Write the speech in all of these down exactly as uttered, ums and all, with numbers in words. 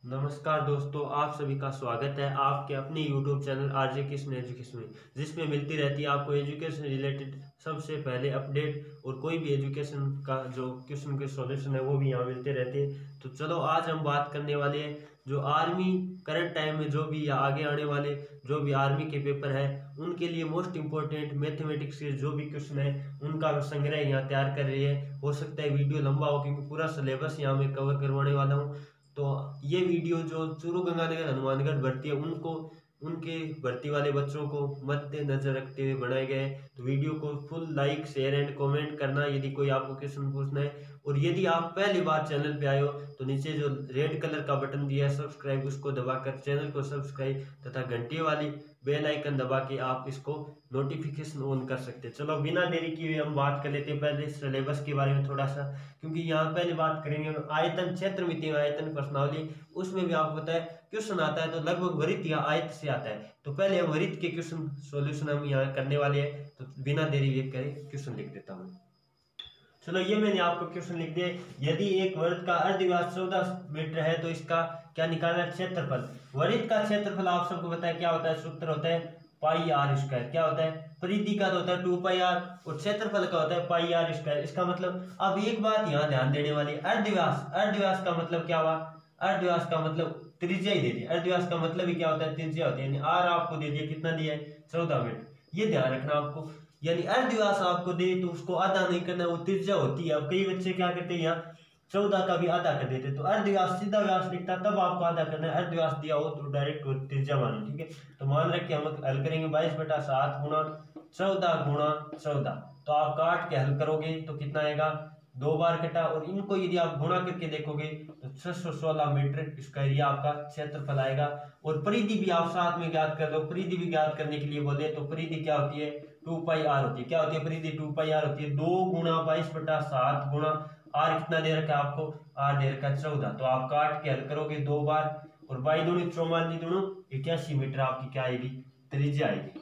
नमस्कार दोस्तों, आप सभी का स्वागत है आपके अपने YouTube channel RJ Krishna education में, जिसमें मिलती रहती है आपको एजुकेशन रिलेटेड सबसे पहले अपडेट और कोई भी एजुकेशन का जो क्वेश्चन के सॉल्यूशन है वो भी यहाँ मिलते रहते हैं। तो चलो आज हम बात करने वाले हैं जो आर्मी करंट टाइम में जो भी या आगे आने वाले जो भी आर्मी के पेपर है उनके लिए मोस्ट इंपॉर्टेंट मैथमेटिक्स के जो भी क्वेश्चन है उनका संग्रह यहाँ तैयार कर रही है। हो सकता है वीडियो लंबा हो क्योंकि पूरा सिलेबस यहाँ मैं कवर करवाने वाला हूँ। तो ये वीडियो जो चूरू गंगानगर हनुमानगढ़ भर्ती है उनको उनके भर्ती वाले बच्चों को मद्देनजर रखते हुए बनाए गए हैं। तो वीडियो को full like share and comment करना यदि कोई आपको क्वेश्चन पूछना है। और यदि आप पहली बार चैनल पे आए हो तो नीचे जो रेड कलर का बटन दिया है सब्सक्राइब, उसको दबाकर चैनल को सब्सक्राइब तथा घंटी वाली बेल आइकन दबा के आप इसको नोटिफिकेशन ऑन कर सकते हैं। चलो बिना देरी किए हम बात कर लेते हैं पहले सिलेबस के बारे में थोड़ा सा, क्योंकि यहाँ पहले बात करेंगे आयतन क्षेत्र मिति आयतन प्रश्नावली, उसमें भी आपको पता है क्वेश्चन आता है तो लगभग वृत्त या आयत से आता है। तो पहले हम वृत्त के क्वेश्चन सॉल्यूशन हम यहाँ करने वाले हैं। तो बिना देरी ये करें क्वेश्चन लिख देता हूँ। चलो ये मैंने आपको क्वेश्चन लिख दिया। यदि एक वृत्त का अर्धव्यास चौदह मीटर है तो इसका क्या निकालना है? क्षेत्रफल। वृत्त का क्षेत्रफल आप सबको पता है क्या होता है, सूत्र होता है पाई आर स्क्वायर। क्या होता है? परिधि का तो होता है टू पाई आर और क्षेत्रफल का होता है पाई आर स्क्वायर। इसका मतलब अब एक बात यहाँ ध्यान देने वाली, अर्धव्यास अर्धव्यास का मतलब क्या हुआ? अर्धव्यास का मतलब त्रिज्या ही दे दिया। अर्धव्यास का मतलब ही क्या होता है? त्रिज्या होती है। यानी आर आपको दे दिया, कितना दिया है? चौदह मीटर। ये ध्यान रखना आपको। यानी अर्धव्यास आपको दे तो उसको आधा नहीं करना, वो त्रिज्या होती है। अब कई बच्चे क्या करते हैं यहाँ चौदह का भी आधा कर देते, तो अर्धव्यास सीधा व्यास लिखता तब आपको आधा करना है। अर्धव्यास दिया हो तो डायरेक्ट त्रिज्या मानो, ठीक है। तो मान रखे हम हल करेंगे बाईस बटा सात गुणा चौदह गुणा चौदह। तो आप काट के हल करोगे तो कितना आएगा? दो बार कटा। और इनको यदि आप गुणा करके देखोगे तो छह सौ सोलह मीटर स्क्वायर ये आपका क्षेत्रफल आएगा। और परिधि भी आप साथ में ज्ञात कर लो। परिधि भी ज्ञात करने के लिए बोले तो परिधि क्या होती है? टू पाई आर होती है। क्या होती है परिधि? टू पाई आर होती है। दो गुणा बाईस बटा सात गुणा आर कितना दे रखा है आपको? आर दे रखा है चौदह। तो आप काट के हल करोगे दो बार और बाई दूनी चौवालीस दूनी इक्यासी मीटर आपकी क्या आएगी? त्रिज्या आएगी।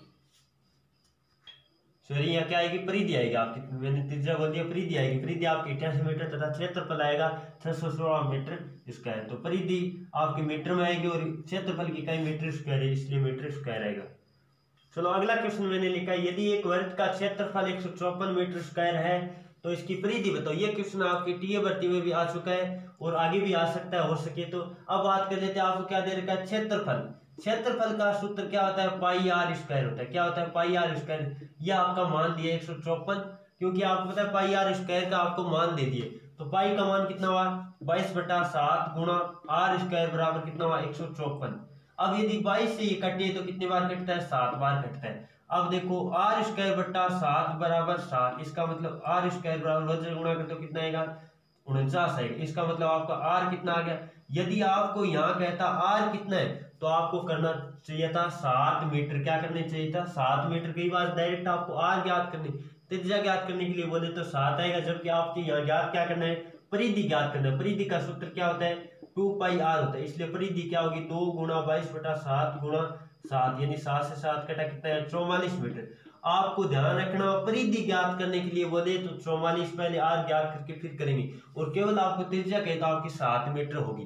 सॉरी यहाँ क्या आएगी? परिधि आएगी आपकी। मैंने त्रिज्या बोल दिया, परिधि आएगी। परिधि आपकी अठासी मीटर तथा क्षेत्रफल आएगा छह सौ सोलह मीटर स्क्वायर। तो परिधि आपकी मीटर में आएगी और क्षेत्रफल की कई मीटर स्क्वायर है, इसलिए मीटर स्क्वायर आएगा। चलो अगला क्वेश्चन मैंने लिखा है, यदि एक वृत्त का क्षेत्रफल एक सौ चौपन मीटर स्क्वायर है तो इसकी परिधि बताओ। ये क्वेश्चन आपकी टीए भर्ती में भी आ चुका है और आगे भी आ सकता है हो सके तो। अब बात कर लेते हैं आपको क्या दे रखा है? क्षेत्रफल। क्षेत्रफल का सूत्र क्या होता है? पाई आर स्क्वायर होता है। क्या होता है? Pi r square. यह आपका मान दिया एक सौ चौपन, क्योंकि आपको पता है पाई आर स्क्वायर का आपको मान दे दिए। तो पाई का मान कितना हुआ? बाईस बटा सात गुणा आर स्क्वायर बराबर कितना हुआ? एक सौ चौपन। अब यदि बाईस से ये कटे तो कितने बार कटता है? सात बार कटता है। अब देखो आर स्क्वायर बट्टा सात बराबर सात, इसका मतलब आर स्क्वायर बराबर रोज गुणा कर तो कितना आएगा? उनचास आएगा। इसका मतलब आपका आर कितना आ गया? यदि आपको यहाँ कहता आर कितना है तो आपको करना चाहिए था सात मीटर। क्या करना चाहिए था? सात मीटर। कई बार डायरेक्ट आपको आर ज्ञात करनी, त्रिज्या ज्ञात करने के लिए बोले तो सात आएगा, जबकि आपके यहाँ ज्ञात क्या करना है? परिधि ज्ञात करना है। परिधि का सूत्र क्या होता है? टू पाई आर होता है। इसलिए परिधि क्या होगी? दो गुणा बाईस बटा सात गुणा सात, यानी सात से सात कटा कितना है? चौवालीस मीटर। आपको ध्यान रखना परिधि ज्ञात करने के लिए बोले तो चौवालीस पहले आर ज्ञात करके फिर करेंगे और केवल आपको त्रिज्या कहे तो आपकी सात मीटर होगी।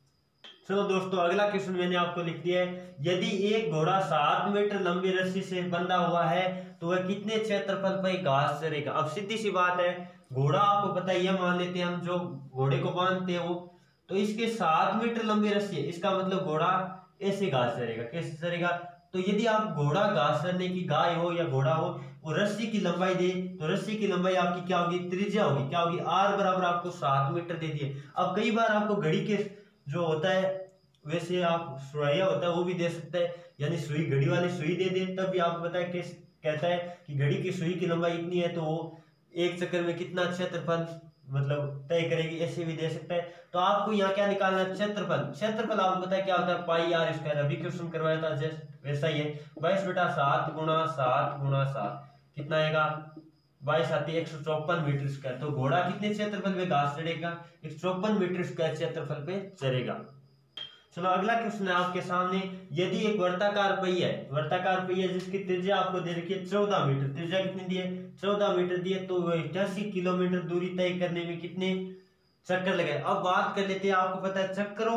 चलो दोस्तों अगला क्वेश्चन मैंने आपको लिख दिया है, यदि एक घोड़ा सात मीटर लंबी रस्सी से बंधा हुआ है तो वह कितने क्षेत्रफल पर घास चरेगा? अब सीधी सी बात है, घोड़ा आपको पता है, यह मान लेते हैं हम जो घोड़े को बांधते हैं वो, तो इसके सात मीटर लंबी रस्सी है। इसका मतलब घोड़ा ऐसे घास चरेगा। कैसे चरेगा? तो यदि आप घोड़ा घास चरने की गाय हो या घोड़ा हो वो रस्सी की लंबाई दे तो रस्सी की लंबाई आपकी क्या होगी? त्रिज्या होगी। क्या होगी? आर बराबर आपको सात मीटर दे दिए। अब कई बार आपको घड़ी के जो होता है वैसे आप सुइया होता है वो भी दे सकता है, यानी सुई घड़ी वाली सुई दे दे तब भी आपको पता है कि कहता है कि घड़ी की सुई की लंबाई इतनी है तो वो एक चक्कर में कितना क्षेत्रफल मतलब तय करेगी, ऐसे भी दे सकता है। तो आपको यहाँ क्या निकालना है? क्षेत्रफल। क्षेत्रफल आपको पता है क्या होता है? Pi r square. अभी क्वेश्चन करवाया था जस्ट वैसा ही है। बाईस बटा सात गुणा सात गुणा सात कितना आएगा? बाईस आती है एक सौ चौपन मीटर स्क्वायर। तो घोड़ा कितने क्षेत्रफल पे घास चढ़ेगा? एक सौ चौपन मीटर स्क्वायर क्षेत्रफल पे चढ़ेगा। चलो अगला क्वेश्चन है आपके सामने, यदि एक वर्ताकार पहिया है, वर्ताकार पहिया जिसकी त्रिज्या आपको दे रखी है चौदह मीटर, त्रिज्या कितनी दी है? चौदह मीटर दी है, तो वह अठासी किलोमीटर दूरी तय करने में कितने चक्कर लगे? अब बात कर लेते हैं, आपको पता है चक्करों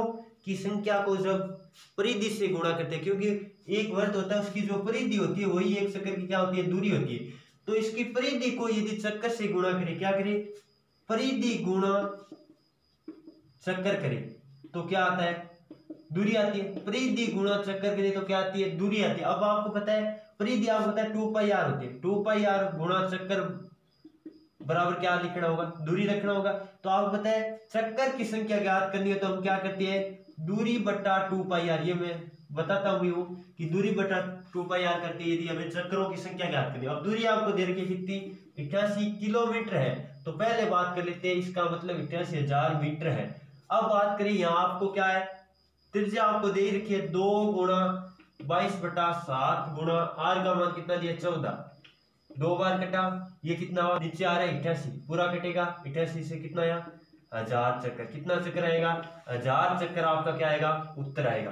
की संख्या को जब परिधि से गुणा करते हैं, क्योंकि एक वृत्त होता है उसकी जो परिधि होती है वही एक चक्कर की क्या होती है, दूरी होती है। तो इसकी परिधि को यदि चक्कर से गुणा करें, क्या करें, परिधि गुणा चक्कर करें तो क्या आता है, दूरी आती है। परिधि गुणा चक्कर करें तो क्या आती है, दूरी आती है। अब आपको पता है परिधि आपको पता है टू पाई आर होती है, टू पाई आर गुणा चक्कर बराबर क्या लिखना होगा, दूरी रखना होगा। तो आपको पता है चक्कर की संख्या ज्ञात करनी है तो हम क्या करते हैं, दूरी बटा टू पाई आर, ये मैं बताता हूँ वो कि दूरी बटा टू पाई आर करते हैं यदि हमें चक्करों की संख्या ज्ञात करनी है। अब दूरी आपको दे रखी कितनी, अठासी किलोमीटर है। तो पहले बात कर लेते हैं, इसका मतलब अठासी हजार मीटर है। अब बात करें यहाँ आपको क्या है, त्रिज्या आपको दे रखी है दो गुणा बाईस बटा सात गुणा आर का मान कितना दिया, चौदह, दो बार कटा, ये कितना हुआ, नीचे आ रहा है अठासी, पूरा कटेगा, अठासी से कितना आया, हजार चक्कर। कितना चक्कर आएगा, हजार चक्कर आपका क्या आएगा, उत्तर आएगा।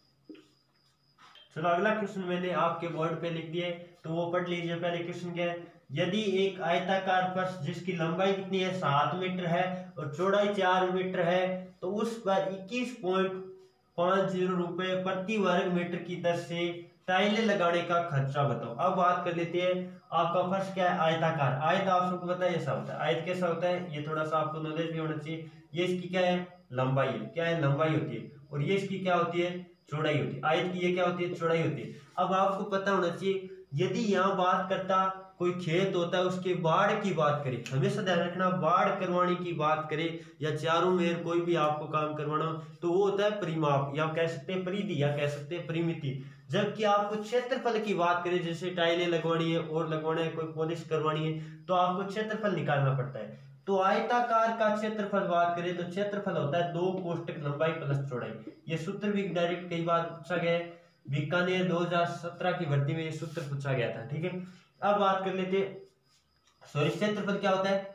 चलो अगला क्वेश्चन मैंने आपके बोर्ड पे लिख दिया है तो वो पढ़ लीजिए। पहले क्वेश्चन क्या है, यदि एक आयताकार फर्श जिसकी लंबाई कितनी है, सात मीटर है और चौड़ाई चार मीटर है, तो उस पर इक्कीस पॉइंट पांच जीरो रुपए प्रति वर्ग मीटर की दर से टाइलें लगाने का खर्चा बताओ। अब बात कर लेते हैं, आपका फर्श क्या है, आयताकार। आयत आप सबको पता है ऐसा होता है, आयत कैसा होता है, ये थोड़ा सा आपको नॉलेज भी होना चाहिए। ये इसकी क्या है, लंबाई है, क्या है, लंबाई होती है, और ये इसकी क्या होती है, चौड़ाई होती है। आयत की ये क्या होती है, चौड़ाई होती है। अब आपको पता होना चाहिए, यदि यहाँ बात करता कोई खेत होता है उसके बाढ़ की बात करें, हमेशा ध्यान रखना, बाढ़ करवाने की बात करें या चारों में कोई भी आपको काम करवाना तो वो होता है परिमाप, या कह सकते हैं परिधि, या कह सकते हैं परिमिति। जबकि आपको क्षेत्रफल की बात करें, जैसे टाइलें लगवानी है और लगवाना है, कोई पॉलिश करवानी है, तो आपको क्षेत्रफल निकालना पड़ता है। तो आयताकार का क्षेत्रफल बात करें तो क्षेत्रफल होता है दो कोष्टक लंबाई प्लस चौड़ाई। ये सूत्र भी डायरेक्ट कई बार पूछा गया है, बीकानेर दो हजार सत्रह की भर्ती में ये सूत्र पूछा गया था, ठीक है। अब बात कर लेते, सॉरी क्षेत्रफल क्या होता है,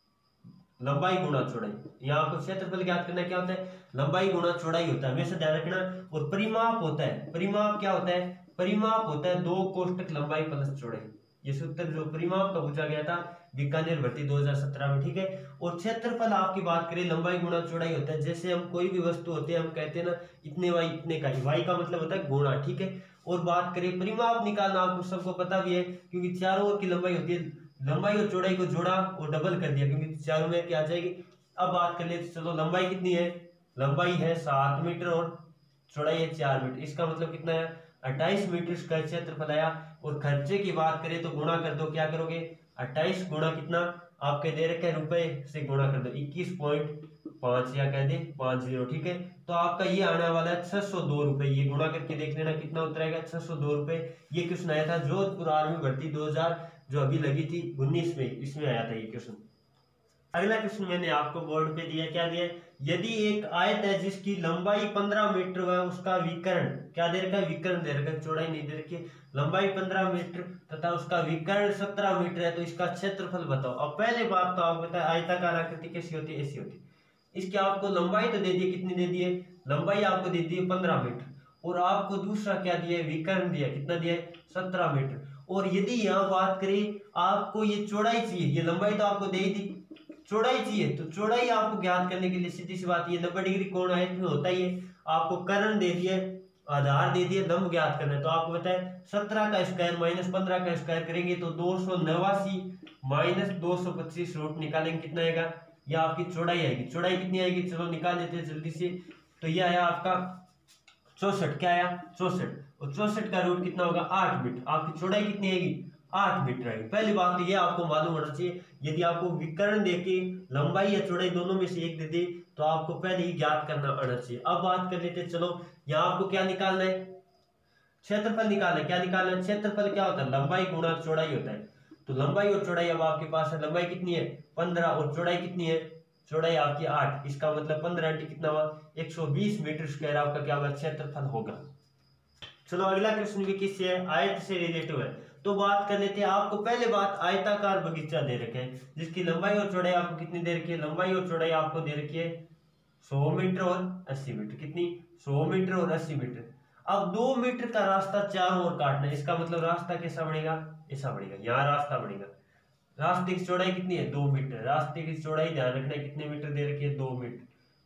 लंबाई गुणा चौड़ाई। यहाँ आपको क्षेत्रफल ज्ञात करना क्या होता है, लंबाई गुणा चौड़ाई होता है, हमेशा ध्यान रखना। और परिमाप होता है, परिमाप क्या होता है, परिमाप होता है दो कोष्टक लंबाई प्लस चौड़ाई। ये सूत्र जो परिमाप का पूछा गया था बीकानेर भर्ती दो हजार सत्रह में, ठीक है। और क्षेत्रफल आपकी बात करें लंबाई गुणा चौड़ाई होता है, जैसे हम कोई भी वस्तु होती है हम कहते हैं ना इतने वाई इतने का, वाई का मतलब होता है गुणा, ठीक है। और बात करें परिमाप निकालना, आपको सबको पता भी है क्योंकि चारों ओर की लंबाई होती है, लंबाई और चौड़ाई को जोड़ा और डबल कर दिया क्योंकि चारों में क्या आ जाएगी। अब बात कर लेते, चलो लंबाई कितनी है, लंबाई है सात मीटर और चौड़ाई है चार मीटर, इसका मतलब कितना है, अट्ठाईस मीटर स्क्वायर क्षेत्रफल आया। और खर्चे की बात करें तो गुणा कर दो, क्या करोगे, अट्ठाईस गुणा कितना आपके दे रखे रुपए से गुणा कर दो, इक्कीस पॉइंट पांच या कह दे पांच जीरो, ठीक है। तो आपका ये आने वाला है छह सौ दो रुपए, ये गुणा करके देख लेना कितना उत्तर आएगा, छह सौ दो रुपए। ये क्वेश्चन आया था जोधपुर आर्मी भर्ती दो हजार जो अभी लगी थी उन्नीस में, इसमें आया था ये क्वेश्चन। अगला क्वेश्चन मैंने आपको बोर्ड पे दिया, क्या दिया, यदि एक आयत है जिसकी लंबाई पंद्रह मीटर है, उसका विकर्ण क्या दे रखा है, विकर्ण दे रखा है, चौड़ाई नहीं दे रखी है, लंबाई पंद्रह मीटर तथा उसका विकर्ण सत्रह मीटर है, तो इसका क्षेत्रफल बताओ। अब पहले बात तो आपको बताया आयताकार आकृति कैसी होती है, ऐसी होती है। इसकी आपको लंबाई तो दे दी, कितनी दे दी है, लंबाई आपको दे दी है पंद्रह मीटर, और आपको दूसरा क्या दिया है, विकर्ण दिया, कितना दिया है, सत्रह मीटर। और यदि यहाँ बात करें आपको ये चौड़ाई चाहिए, ये लंबाई तो आपको दे ही दी, चौड़ाई चाहिए, तो चौड़ाई आपको ज्ञात करने के लिए सीधी सी बात, ये नब्बे डिग्री कोण आयत में होता ही है। आपको कर्ण दे दिए, आधार दे दिए, लंब ज्ञात करना है, तो आपको बताए सत्रह का स्क्वायर माइनस पंद्रह का स्क्वायर करेंगे तो दो सौ नवासी माइनस दो सौ पच्चीस रूट निकालेंगे, कितना आएगा, यह आपकी चौड़ाई आएगी। चौड़ाई कितनी आएगी, चलो निकाल देते हैं जल्दी से। तो यह आया आपका चौसठ, क्या आया, चौसठ, और चौसठ का रूट कितना होगा, आठ मीटर। आपकी चौड़ाई कितनी आएगी, आठ मीटर आएगी। पहली बात तो ये आपको मालूम होना चाहिए, यदि आपको विकर्ण देके लंबाई या चौड़ाई दोनों में से एक दे दे तो आपको पहले ही ज्ञात करना आना चाहिए। अब बात कर लेते हैं, चलो यहाँ आपको क्या निकालना है, क्षेत्रफल निकालना है। क्या निकालना है, क्षेत्रफल क्या होता है, लंबाई गुणा चौड़ाई होता है। तो लंबाई और चौड़ाई अब आपके पास है, लंबाई कितनी है पंद्रह और चौड़ाई कितनी है, चौड़ाई आपकी आठ, इसका मतलब पंद्रह इंटू कितना हुआ, एक सौ बीस मीटर स्क्वायर आपका क्या होगा, क्षेत्रफल होगा। चलो अगला क्वेश्चन भी किससे है, आयत से रिलेटिव है। तो बात कर लेते हैं, आपको पहले बात आयताकार बगीचा दे रखे है जिसकी लंबाई और चौड़ाई आपको कितनी दे रखी है, लंबाई और चौड़ाई आपको दे रखी है सौ मीटर और अस्सी मीटर, कितनी, सौ मीटर और अस्सी मीटर। अब दो मीटर का रास्ता चारों ओर काटना है, इसका मतलब रास्ता कैसा बनेगा, ऐसा बनेगा, यहाँ रास्ता बनेगा। रास्ते की चौड़ाई कितनी है, दो मीटर, रास्ते की चौड़ाई ध्यान रखना है कितने मीटर दे रखी है, दो मीटर।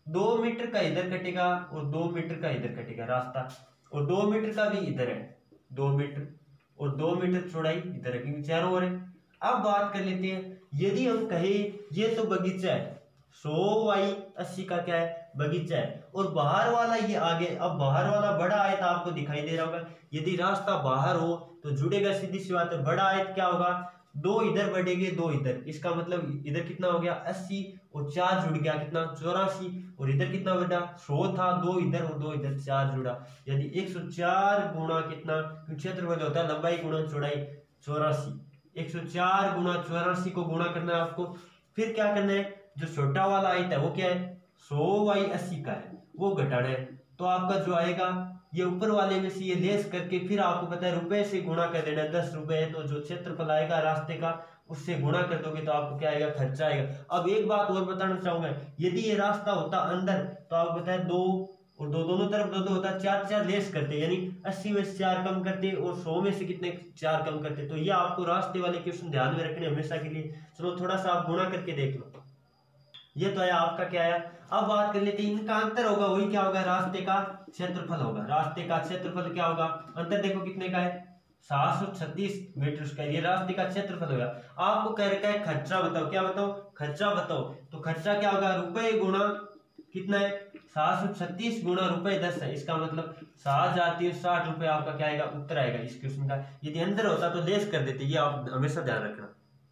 दो मीटर का इधर कटेगा और दो मीटर का इधर कटेगा रास्ता, और दो मीटर का भी इधर है, दो मीटर और दो मीटर चौड़ाई इधर है, क्योंकि चारों ओर है। अब बात कर लेते हैं, यदि हम कहें ये तो बगीचा है, सौ बाई अस्सी का क्या है, बगीचा है, और बाहर वाला ये आगे, अब बाहर वाला बड़ा आयत आपको दिखाई दे रहा होगा, यदि रास्ता बाहर हो तो जुड़ेगा, सीधी सी बात है। बड़ा आयत क्या होगा, दो इधर बढ़ेंगे दो इधर, इसका मतलब इधर कितना हो गया अस्सी और चार जुड़ गया कितना चौरासी, और इधर कितना बढ़ा सौ था, दो इधर और दो इधर, चार जुड़ा, यानी एक सौ चार गुणा कितना, क्षेत्रफल होता है लंबाई गुणा चौड़ाई चौरासी, एक सौ चार गुणा चौरासी को गुणा करना है आपको। फिर क्या करना है, जो छोटा वाला आयत है वो क्या है, सौ बाई अस्सी का है, वो घटाना है। तो आपका जो आएगा ये ऊपर वाले में से ये लेस करके फिर आपको पता है रुपए से गुणा कर देना है, दस रुपए है तो जो क्षेत्रफल आएगा रास्ते का उससे गुणा कर दोगे तो आपको क्या आएगा, खर्चा आएगा। अब एक बात और बताना चाहूंगा, यदि ये रास्ता होता अंदर तो आपको पता है दो और दो दोनों तरफ दो दो होता, चार चार लेस करते, यानी अस्सी में से चार कम करते और सौ में से कितने चार कम करते। तो ये आपको रास्ते वाले क्वेश्चन ध्यान में रखने हमेशा के लिए। चलो थोड़ा सा आप गुणा करके देख लो, ये तो आया आपका क्या आया। अब बात कर लेते हैं, इनका अंतर होगा वही क्या होगा, रास्ते का क्षेत्रफल होगा, रास्ते का क्षेत्रफल क्या होगा, अंतर देखो कितने का है, सात सौ छत्तीस मीटर स्क्वायर, ये रास्ते का क्षेत्रफल होगा। आपको कह रखा है खर्चा बताओ, क्या बताओ, खर्चा बताओ, तो खर्चा क्या होगा, रुपए गुणा कितना है, सात सौ छत्तीस गुणा रुपए दस है, इसका मतलब सात हजार तीन सौ साठ रुपए आपका क्या आएगा, उत्तर आएगा इस क्वेश्चन का। यदि अंदर होता तो लेस कर देते, ये आप हमेशा ध्यान रखना।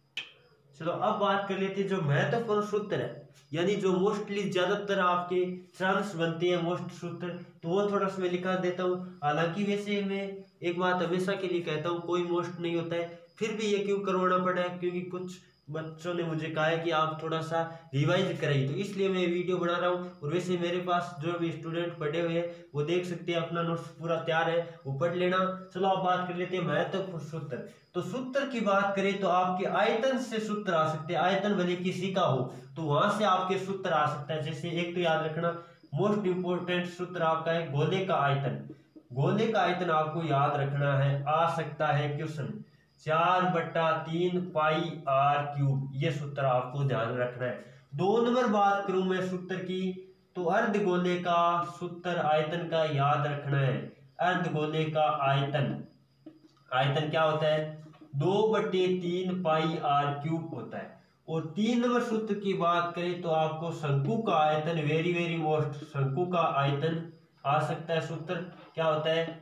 चलो अब बात कर लेते हैं जो महत्वपूर्ण सूत्र है, यानी जो मोस्टली ज्यादातर आपके चांस बनते हैं मोस्ट सूत्र, तो वो थोड़ा सा मैं लिखा देता हूँ। हालांकि वैसे मैं एक बात हमेशा के लिए कहता हूँ, कोई मोस्ट नहीं होता है, फिर भी ये क्यों करवाना पड़ा है, क्योंकि कुछ बच्चों ने मुझे कहा है कि आप थोड़ा सा रिवाइज कराइए, तो इसलिए मैं वीडियो बना रहा हूँ। और वैसे मेरे पास जो भी स्टूडेंट पढ़े हुए हैं वो देख सकते हैं, अपना नोट्स पूरा तैयार है, वो पढ़ लेना। चलो आप बात कर लेते हैं महत्वपूर्ण सूत्र। तो सूत्र की बात करें तो आपके आयतन से सूत्र आ सकते हैं, आयतन भले किसी का हो तो वहां से आपके सूत्र आ सकता है। जैसे एक तो याद रखना, मोस्ट इंपोर्टेंट सूत्र आपका है गोले का आयतन, गोले का आयतन आपको याद रखना है, आ सकता है क्वेश्चन, चार बट्टा तीन पाई आर क्यूब, ये सूत्र आपको ध्यान रखना है। दो नंबर बात करूं मैं सूत्र की, तो अर्ध गोले का सूत्र आयतन का याद रखना है, अर्ध गोले का आयतन, आयतन क्या होता है, दो बट्टे तीन पाई आर क्यूब होता है। और तीन नंबर सूत्र की बात करें तो आपको शंकु का आयतन, वेरी वेरी मोस्ट, शंकु का आयतन आ सकता है, सूत्र क्या होता है,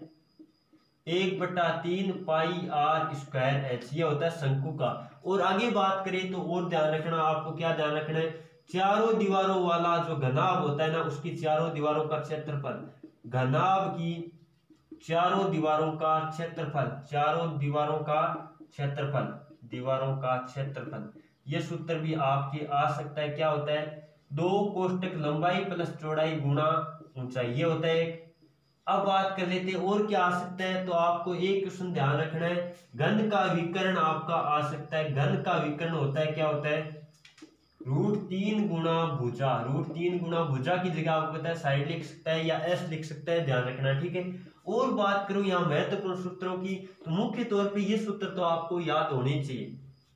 एक बट्टा तीन पाई आर स्क्वायर एच, ये होता है शंकु का। और आगे बात करें तो और ध्यान रखना, आपको क्या ध्यान रखना है, चारों दीवारों वाला जो घनाभ होता है ना, उसकी चारों दीवारों का क्षेत्रफल, घनाभ की चारों दीवारों का क्षेत्रफल, चारों दीवारों का क्षेत्रफल, दीवारों का क्षेत्रफल, ये सूत्र भी आपके आ सकता है। क्या होता है, दो कोष्टक लंबाई प्लस चौड़ाई गुणा ऊंचाई, ये होता है एक। अब बात कर लेते हैं और क्या आ सकता है, तो आपको एक क्वेश्चन ध्यान रखना है, घन का विकर्ण आपका आ सकता है। घन का विकर्ण होता है क्या होता है, रूट तीन गुणा भुजा, रूट तीन गुणा भुजा की जगह आपको पता है साइड लिख सकता है या एस लिख सकता है, ध्यान रखना, ठीक है। और बात करूं यहाँ महत्वपूर्ण सूत्रों की, तो मुख्य तौर पे ये सूत्र तो आपको याद होने चाहिए।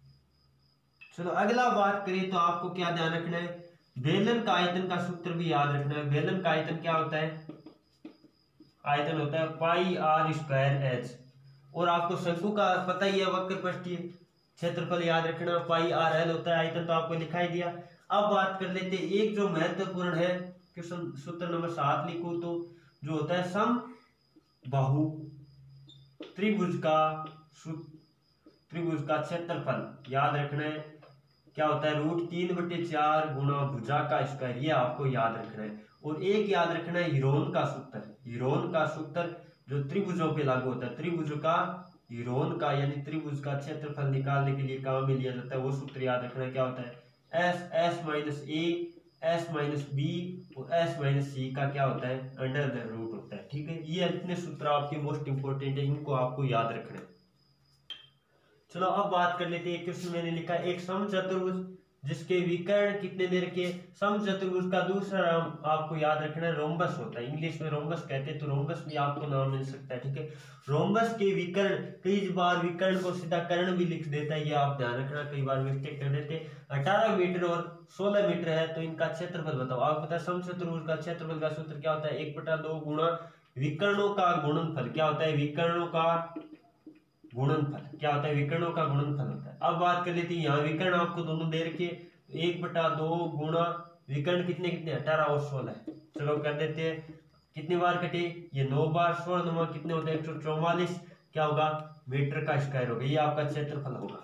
चलो अगला बात करें तो आपको क्या ध्यान रखना है, बेलन का आयतन का सूत्र भी याद रखना है। बेलन का आयतन क्या होता है, आयतन होता है पाई आर स्क्वायर एच। और आपको शंकु का पता ही है, वक्र पृष्ठीय क्षेत्रफल याद रखना, पाई आर एल होता है, आयतन तो आपको दिखाई दिया। अब बात कर लेते हैं एक जो महत्वपूर्ण है, क्वेश्चन सूत्र नंबर सात लिखो तो जो होता है सम बाहु त्रिभुज का त्रिभुज का क्षेत्रफल याद रखना है, क्या होता है, रूट तीन बटे चार गुणा भुजा का स्क्वायर, ये आपको याद रखना है। और एक याद रखना है हीरोन का सूत्र, हीरोन का सूत्र जो त्रिभुजों पे लागू होता है, त्रिभुज का हीरोन का, यानी त्रिभुज का क्षेत्रफल निकालने के लिए काम में लिया जाता है, वो सूत्र याद रखना है, क्या होता है, s s minus a s minus b और एस माइनस सी का क्या होता है, अंडर द रूट होता है, ठीक है। ये इतने सूत्र आपके मोस्ट इंपोर्टेंट है, इनको आपको याद रखना है। चलो अब बात कर लेते हैं, क्वेश्चन मैंने लिखा एक समचतुर्भुज जिसके विकर्ण कितने दे रखे। समचतुर्भुज का दूसरा नाम आपको याद रखना है रोम्बस होता है, इंग्लिश में रोम्बस कहते हैं, तो रोम्बस भी आपको नाम मिल सकता है, ठीक है। रोम्बस के विकर्ण, कई बार विकर्ण को सीधा कर्ण भी लिख देता है, ये आप ध्यान रखना, कई बार मिस्टेक कर देते हैं। अठारह मीटर और सोलह मीटर है, तो इनका क्षेत्रफल बताओ। आपको पता है समचतुर्भुज का क्षेत्रफल का सूत्र क्या होता है, एक बटा दो गुणा विकर्णों का गुणनफल। क्या होता है, विकर्णों का गुणनफल। क्या होता है, विकर्णों का गुणनफल होता है। अब बात कर लेते हैं, यहाँ विकर्ण आपको दोनों दे रखे, एक बटा दो गुणा विकर्ण कितने कितने अठारह और सोलह। चलो कर देते हैं, कितनी बार कटे, ये नौ बार, सोलह नौ कितने होते हैं एक सौ चौवालीस, क्या होगा मीटर का स्क्वायर होगा, ये आपका क्षेत्रफल होगा।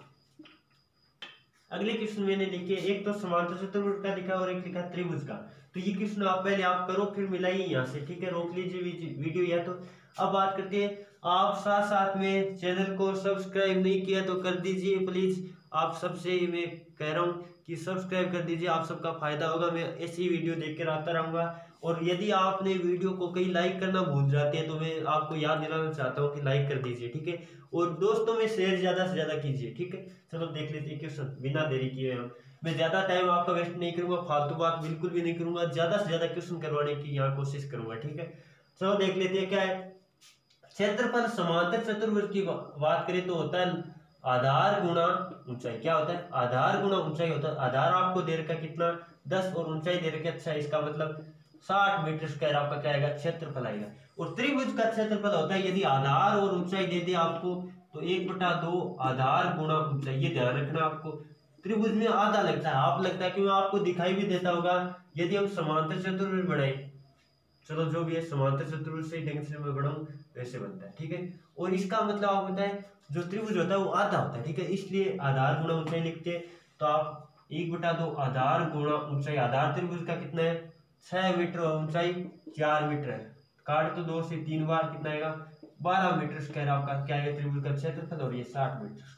अगले क्वेश्चन मैंने लिखे, एक तो समांतर चतुर्भुज का लिखा और एक लिखा त्रिभुज का। तो ये क्वेश्चन आप पहले आप करो, फिर मिलाइए यहाँ से, ठीक है, रोक लीजिए वीडियो या तो। अब बात करते हैं, आप साथ साथ में चैनल को सब्सक्राइब नहीं किया तो कर दीजिए प्लीज। आप सबसे मैं कह रहा हूँ कि सब्सक्राइब कर दीजिए, आप सबका फायदा होगा, मैं ऐसी वीडियो देखकर आता रहूंगा। और यदि आपने वीडियो को कहीं लाइक करना भूल जाते हैं तो मैं आपको याद दिलाना चाहता हूँ कि लाइक कर दीजिए, ठीक है, और दोस्तों में शेयर ज्यादा से ज्यादा कीजिए, ठीक है। चलो देख लेते हैं क्वेश्चन बिना देरी किए हम। मैं ज्यादा टाइम आपका वेस्ट नहीं करूंगा, फालतू बात बिल्कुल भी नहीं करूंगा, ज्यादा से ज्यादा क्वेश्चन करवाने की यहाँ कोशिश करूंगा, ठीक है। चलो देख लेते हैं क्या है। क्षेत्रफल समांतर चतुर्भुज की बात करें तो होता है आधार गुणा ऊंचाई। क्या होता है, आधार गुणा ऊंचाई होता है। आधार आपको दे रखा कितना दस और ऊंचाई दे रखी, अच्छा इसका मतलब साठ मीटर स्क्वायर आपका क्या आएगा, क्षेत्रफल आएगा। और त्रिभुज का क्षेत्रफल होता है, यदि आधार और ऊंचाई दे दे आपको तो एक बटा दो आधार गुणा ऊंचाई, ये ध्यान रखना। आपको त्रिभुज में आधा लगता है, आप लगता है क्यों, आपको दिखाई भी देता होगा। यदि हम समांतर चतुर्भुज बनाए, चलो जो भी है समांतर चतुर्भुज से ढंग से मैं बढ़ाऊं वैसे बनता है, ठीक है। और इसका मतलब आप होता है जो त्रिभुज होता है वो आधा होता है, ठीक है, इसलिए आधार गुणा ऊंचाई लिखते हैं। तो आप एक बटा दो आधार गुणा ऊंचाई, आधार त्रिभुज का कितना है छह मीटर और ऊंचाई चार मीटर है, काट तो दो से तीन बार कितना आएगा बारह मीटर स्क्वायर आपका क्या है त्रिभुज का क्षेत्रफल, और ये साठ मीटर।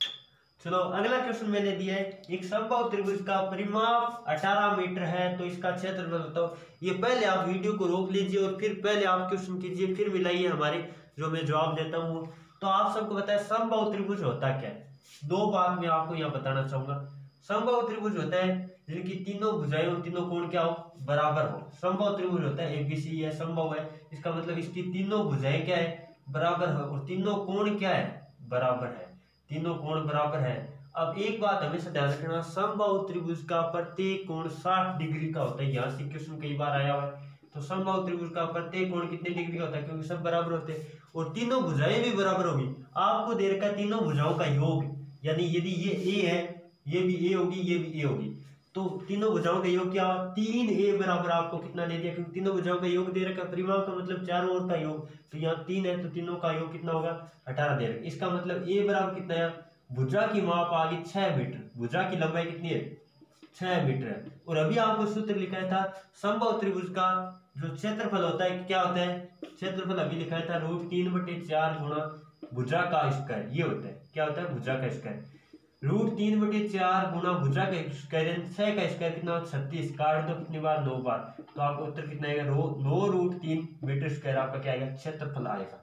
चलो अगला क्वेश्चन मैंने दिया है, एक समबाहु त्रिभुज का परिमाप अठारह मीटर है, तो इसका क्षेत्रफल बताओ। ये पहले आप वीडियो को रोक लीजिए और फिर पहले आप क्वेश्चन कीजिए, फिर मिलाइए हमारे जो मैं जवाब देता हूँ। तो आप सबको पता है समबाहु त्रिभुज होता क्या है, दो बात मैं आपको यहाँ बताना चाहूंगा। समबाहु त्रिभुज होता है जिनकी तीनों भुजाएं और तीनों कोण क्या हो बराबर हो। समबाहु त्रिभुज होता है एबीसी है, समबाहु है, इसका मतलब इसकी तीनों भुजाएं क्या है बराबर है और तीनों कोण क्या है बराबर है, तीनों कोण बराबर है। अब एक बात हमेशा ध्यान रखना, समबाहु त्रिभुज का प्रत्येक कोण साठ डिग्री का होता है, यहाँ से क्वेश्चन कई बार आया हुआ है। तो समबाहु त्रिभुज का प्रत्येक कोण कितने डिग्री का होता है, क्योंकि सब बराबर होते हैं और तीनों भुजाएं भी बराबर होगी। आपको दे रखा तीनों भुजाओं का योग, यानी यदि ये ए है ये भी ए होगी ये भी ए होगी, तो तीनों भुजाओं का योग क्या हो तीन ए बराबर आपको कितना दे दिया, क्योंकि तीनों भुजाओं का योग दे रखा, परिमाप का मतलब चारों ओर का योग, तो यहाँ तीन है तो तीनों का योग कितना होगा अठारह दे रखा। इसका मतलब ए बराबर कितना है, भुजा की माप आ गई छह मीटर, भुजा की लंबाई कितनी है छह मीटर है। और अभी आपको सूत्र लिखा था समबाहु त्रिभुज का जो क्षेत्रफल होता है क्या होता है, क्षेत्रफल अभी लिखा था रूट तीन बटे चार गुणा भुजा का स्क्वायर, ये होता है क्या होता है भुजा का स्क्वायर, रूट तीन बटे चार गुणा भुजा का स्क्वायर, छह का स्क्वायर कितना छत्तीस, काट दो कितनी बार नौ बार, तो आपको उत्तर कितना आएगा नौ रूट तीन मीटर स्क्वायर आपका क्या आएगा क्षेत्रफल आएगा।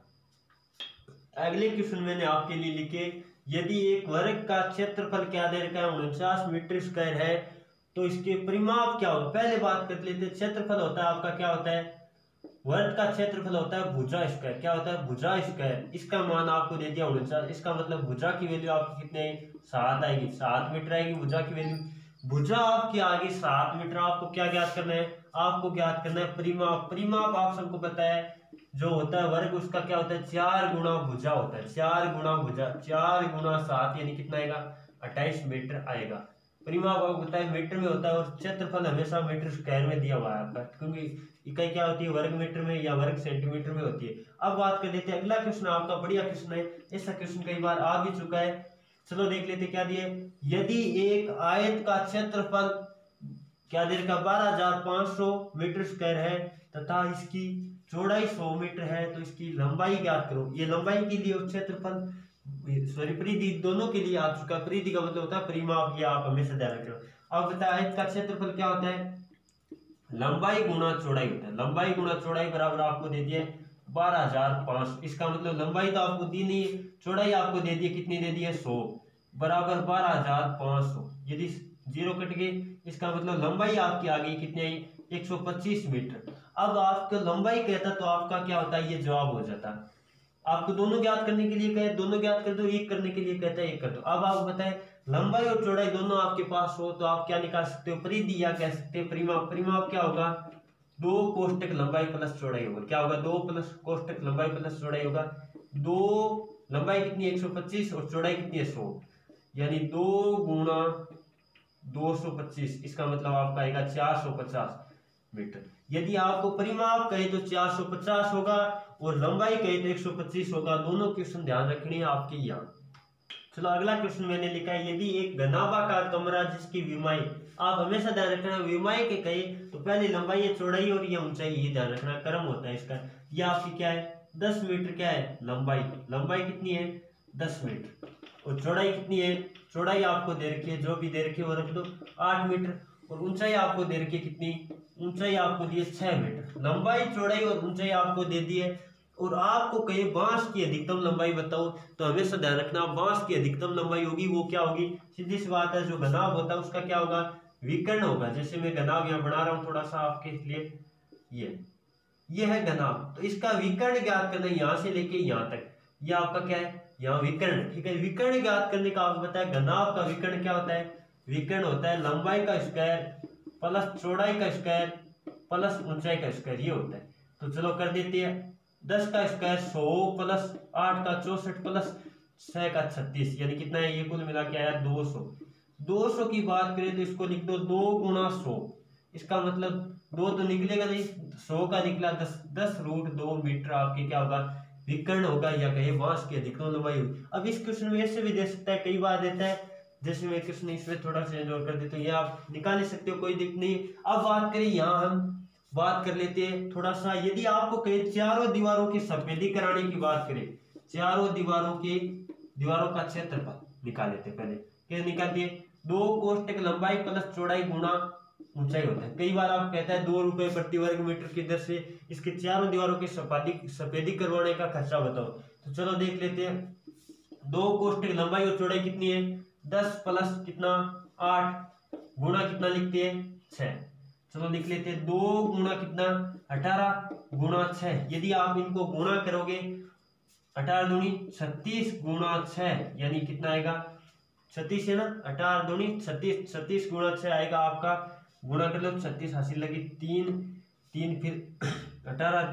अगले क्वेश्चन मैंने आपके लिए लिखे, यदि एक वर्ग का क्षेत्रफल क्या दे रखा है उनचास मीटर स्क्वायर है, तो इसके परिमाप क्या होगा। पहले बात कर लेते हैं, क्षेत्रफल होता है आपका क्या होता है वर्ग का क्षेत्रफल होता है भुजा स्क्वायर, क्या होता है भुजा स्क्वायर, इसका मान आपको दे दिया उनचास, इसका मतलब भुजा की वैल्यू आपकी कितने सात आएगी, सात मीटर आएगी भुजा की वैल्यू। भुजा आपकी आगे सात मीटर, आपको क्या ज्ञात करना है, आपको ज्ञात करना है परिमाप। परिमाप आप सबको पता है जो होता है वर्ग उसका क्या होता है चार गुणा भुजा होता है, चार गुणा भुजा चार गुणा सात यानी कितना आएगा अट्ठाईस मीटर आएगा। परिमाप आपको पता है मीटर में होता है और क्षेत्रफल हमेशा मीटर स्क्वायर में दिया हुआ है आपका, क्योंकि इकाई क्या होती है वर्ग मीटर में या वर्ग सेंटीमीटर में होती है। अब बात कर लेते हैं अगला क्वेश्चन, आपका बढ़िया क्वेश्चन है, ऐसा क्वेश्चन कई बार आ भी चुका है। चलो देख लेते क्या दिए, यदि एक आयत का क्षेत्रफल क्या दे रखा बारह हजार पांच सौ मीटर स्क्वायर है तथा इसकी चौड़ाई सौ मीटर है, तो इसकी लंबाई ज्ञात करो। ये लंबाई के लिए और क्षेत्रफल सॉरी परिधि दोनों के लिए आ चुका, परिधि का मतलब होता है परिमाप, ये आप हमेशा ध्यान रखो। अब बताए आयत का क्षेत्रफल क्या होता है लंबाई गुणा चौड़ाई होता है, लंबाई गुणा चौड़ाई बराबर आपको दे दिए बारह हजार पांच सौ, इसका मतलब लंबाई तो आपको दी नहीं है, चौड़ाई आपको दे दी कितनी दे दी है सौ, बराबर बारह हजार पांच सौ। यदि जीरो कट गए, इसका मतलब लंबाई आपकी आ गई कितनी आई, एक सौ पच्चीस मीटर। अब आपको लंबाई कहता तो आपका क्या होता है, ये जवाब हो जाता। आपको दोनों ज्ञात करने के लिए कहे, दोनों ज्ञात कर दो, एक करने के लिए कहता है एक कर दो। अब आप बताएं लंबाई और चौड़ाई दोनों आपके पास हो तो आप क्या निकाल सकते हो, परिधि या कह सकते हैं परिमाप। परिमाप क्या होगा, दो कोष्टक लंबाई प्लस चौड़ाई होगा, क्या होगा, दो प्लस कोष्टक लंबाई प्लस चौड़ाई होगा। दो लंबाई कितनी है एक सौ पच्चीस और चौड़ाई कितनी है सौ, यानी दो गुणा दो सौ पच्चीस, इसका मतलब आपका आएगा चार सौ पचास मीटर। यदि आपको परिमाप कहे तो चार सौ पचास होगा और लंबाई कहे तो एक सौ पच्चीस होगा। दोनों क्वेश्चन ध्यान रखनी है आपके यहाँ। चलो अगला क्वेश्चन मैंने लिखा है, यदि एक घनाभाकार कमरा जिसकी विमाई, आप हमेशा ध्यान रखना विमाई के कहे तो पहले लंबाई है चौड़ाई और ये ऊंचाई, ये ध्यान रखना क्रम होता है इसका। ये आपकी क्या है दस मीटर, क्या है लंबाई, लंबाई कितनी है दस मीटर और चौड़ाई कितनी है, चौड़ाई आपको दे रखी है जो भी दे रखी है वो रख दो आठ मीटर और ऊंचाई आपको दे रखी है कितनी, ऊंचाई आपको दी है छह मीटर। लंबाई चौड़ाई और ऊंचाई आपको दे दी है और आपको कहे बांस की अधिकतम लंबाई बताओ तो हमेशा ध्यान रखना बांस की अधिकतम लंबाई होगी वो क्या होगी, सीधी सी बात है जो घनाभ होता है उसका क्या होगा, विकर्ण होगा। जैसे मैं घनाभ यहाँ बना रहा हूँ थोड़ा सा आपके लिए, ये ये है घनाभ, तो इसका विकर्ण ज्ञात करना है यहाँ से लेके यहाँ तक, ये आपका क्या है यहाँ विकर्ण, ठीक है। विकर्ण ज्ञात करने का आपको पता है घनाभ का विकर्ण क्या होता है, विकर्ण होता है लंबाई का स्क्वायर प्लस चौड़ाई का स्क्वायर प्लस ऊंचाई का स्क्वायर, ये होता है। तो चलो कर देते हैं, दस का स्क्वायर सौ प्लस आठ का चौसठ प्लस छह का छत्तीस, यानी कितना है ये कुल मिला के आया दो सौ। दो सौ की बात करें तो इसको लिख दो दो गुना सौ, इसका मतलब दो तो निकलेगा नहीं, सौ का निकला दस, दस रूट दो मीटर आपके क्या होगा विकर्ण होगा या कहे बांस की अधिकतम लंबाई होगी। अब इस क्वेश्चन में ऐसे भी दे सकता है, कई बार देता है, जैसे मैं क्वेश्चन इसमें थोड़ा चेंज और कर देता हूँ, ये आप निकाल ही सकते हो, कोई दिक्कत नहीं। अब बात करें यहाँ हम बात कर लेते हैं थोड़ा सा, यदि आपको कहे चारों दीवारों की सफेदी कराने की बात करें, चारों दीवारों के दीवारों का क्षेत्रफल निकाल लेते हैं। पहले क्या निकालते, दो कोष्टक लंबाई प्लस चौड़ाई गुणा ऊंचाई होता है। कई बार आप कहता है दो रुपए प्रति वर्ग मीटर की दर से इसके चारों दीवारों की सफेदी सफेदी करवाने का खर्चा बताओ। तो चलो देख लेते हैं, दो कोष्टक लंबाई और चौड़ाई कितनी है दस प्लस कितना आठ गुणा कितना लिखते हैं छह, चलो लिख लेते हैं दो गुणा कितना अठारह गुणा छह, यदि आप इनको गुणा करोगे अठारह दूनी छत्तीस गुणा छह यानी कितना आएगा छत्तीस है ना, अठारह दूनी छत्तीस, छत्तीस गुणा छह आएगा आपका, गुणा कर लो छत्तीस हासिल लगी तीन तीन फिर अठारह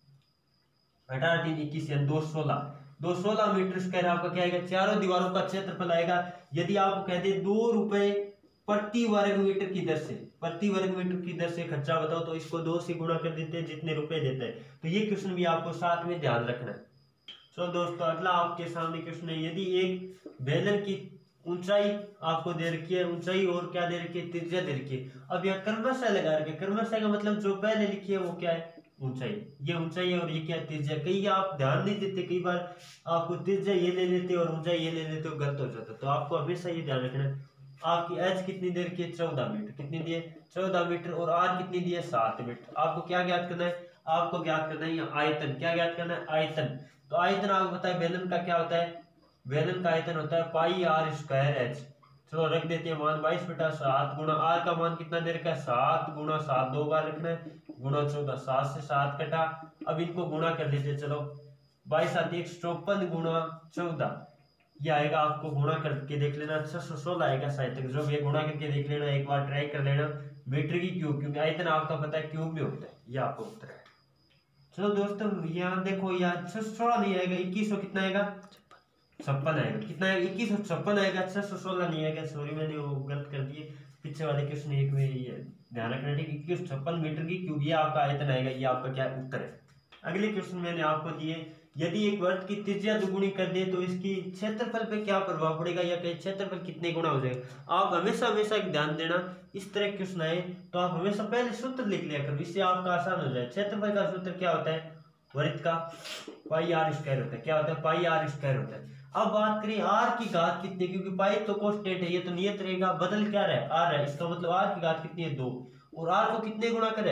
अठारह तीन इक्कीस यानी दो सोलह, दो सोलह मीटर स्क्वायर आपका क्या आएगा, चारों दीवारों का क्षेत्रफल आएगा। यदि आपको कहते हैं दो रुपए प्रति वर्ग मीटर की दर से, प्रति वर्ग मीटर की दर से खर्चा बताओ तो इसको दो से गुणा कर देते हैं जितने रुपए देते हैं। तो ये क्वेश्चन भी आपको साथ में ध्यान रखना है। तो दोस्तों अगला आपके सामने क्वेश्चन है, यदि एक बेलन की ऊंचाई आपको दे रखी है, ऊंचाई और क्या दे रखी है त्रिज्या दे रखी है। अब यह क्रमशः लगा रखे, क्रमशः का मतलब जो पहले लिखी है वो क्या है ऊंचाई, ये ऊंचाई है और ये क्या त्रिज्या। कई आप ध्यान नहीं देते, कई बार आपको त्रिज्या ये ले लेते और ऊंचाई ये ले लेते हो, गलत हो जाता है। तो आपको हमेशा ये ध्यान रखना है आपकी एच कितनी देर की है चौदह मीटर, कितनी दी है चौदह मीटर और आर कितनी दी है सात मीटर। आपको क्या ज्ञात करना है, आपको ज्ञात करना है आयतन, क्या ज्ञात करना है आयतन। तो आयतन आपको पता है बेलन का क्या होता है, बेलन का आयतन होता है पाई आर स्क्वायर एच। चलो रख देते हैं मान बाईस बटा सात गुणा आर का मान कितना दे रखा है सात गुणा सात, दो बार रखना है गुणा चौदह, सात से सात कटा। अब इनको गुणा कर देते हैं, चलो बाईस सात एक सौ चौपन गुणा चौदह, ये आएगा आपको गुणा करके देख लेना छह सौ सोलह आएगा शायद तक, जो ये गुणा करके देख लेना, एक बार ट्राई कर लेना मीटर की क्यूब, क्योंकि आयतन आपका पता है क्यूब में होता है, ये आपको उत्तर है। चलो दोस्तों यहाँ देखो यहाँ छह सौ सोलह नहीं आएगा, इक्कीस सौ कितना आएगा छप्पन आएगा, कितना है इक्कीस सौ छप्पन आएगा, छह सौ सोलह नहीं आएगा, सॉरी मैंने वो गलत कर दिए पीछे वाले क्वेश्चन एक में, ये ध्यान रखना ठीक, इक्कीस सौ छप्पन मीटर की क्यूब ये आपका आयतन आएगा, ये आपका क्या उत्तर है। अगले क्वेश्चन मैंने आपको दिए, यदि एक वृत्त की त्रिज्या दुगुनी कर दे तो इसकी क्षेत्रफल पे क्या प्रभाव पड़ेगा या कहीं क्षेत्रफल कितने गुना हो जाएगा। आप हमेशा हमेशा ध्यान देना, इस तरह के क्वेश्चन आए तो आप हमेशा पहले सूत्र लिख लिया करो, इससे आपका आसान हो जाए। क्षेत्रफल का सूत्र क्या होता है, वृत्त का पाई आर स्क्वायर होता है, क्या होता है पाई आर स्क्वायर होता है। अब बात करें आर की घात कितनी, क्योंकि पाई तो कांस्टेंट है, ये तो नियत रहेगा, बदल क्या रहा है आर है, इसका मतलब आर की घात कितनी है दो, और आर को कितने गुणा करे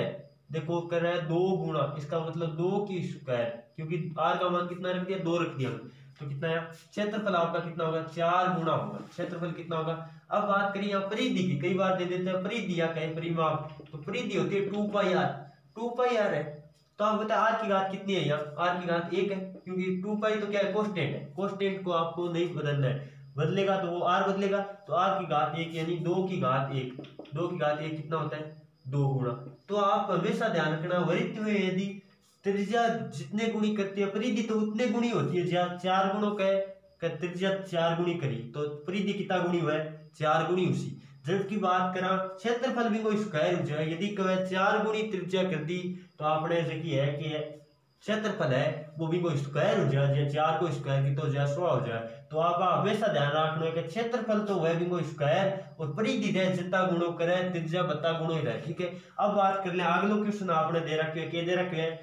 देखो कर रहा है दो गुणा, इसका मतलब दो की स्क्वायर, क्योंकि आर का मान कितना रख दिया, दो रख दिया, तो कितना है क्षेत्रफल आपका कितना होगा, चार गुणा होगा। क्षेत्रफल कितना होगा। अब बात करिए यहाँ परिधि की, कई बार दे देते हैं परिधि या कहीं परिमाप, तो परिधि होती है two pi r, two pi r है। तो आप बताए आर की घात कितनी है, यहाँ आर की घात एक है, क्योंकि टू पाई तो क्या है, कोस्टेंट है, कोस्टेंट को आपको नहीं बदलना है, बदलेगा तो वो आर बदलेगा, तो आर की घात एक यानी दो की घात एक, दो की घात एक कितना होता है, दो गुणा। तो आप हमेशा ध्यान रखना वृत्त में यदि त्रिज्या जितने गुणी करती है परिधि तो उतने गुणी होती है, जहाँ चार गुणों का त्रिज्या चार गुणी करी तो परिधि कितना गुणी हुआ है, चार गुणी उसी। जबकि बात करा क्षेत्रफल भी कोई स्क्वायर हो जाए, यदि कहे चार गुणी त्रिज्या कर दी तो आपने ऐसे की है कि क्षेत्रफल है वो भी कोई स्क्वायर हो जाए, चार को स्क्वायर की तो जैसा हो जाए। तो आप हमेशा ध्यान रखना है कि क्षेत्रफल तो वह भी कोई स्क्वायर और परिधि है जितना गुणों करे त्रिज्या बता गुणों ही रहे, ठीक है। अब बात कर ले अगला क्वेश्चन आपने दे रखे है, क्या दे रखे है,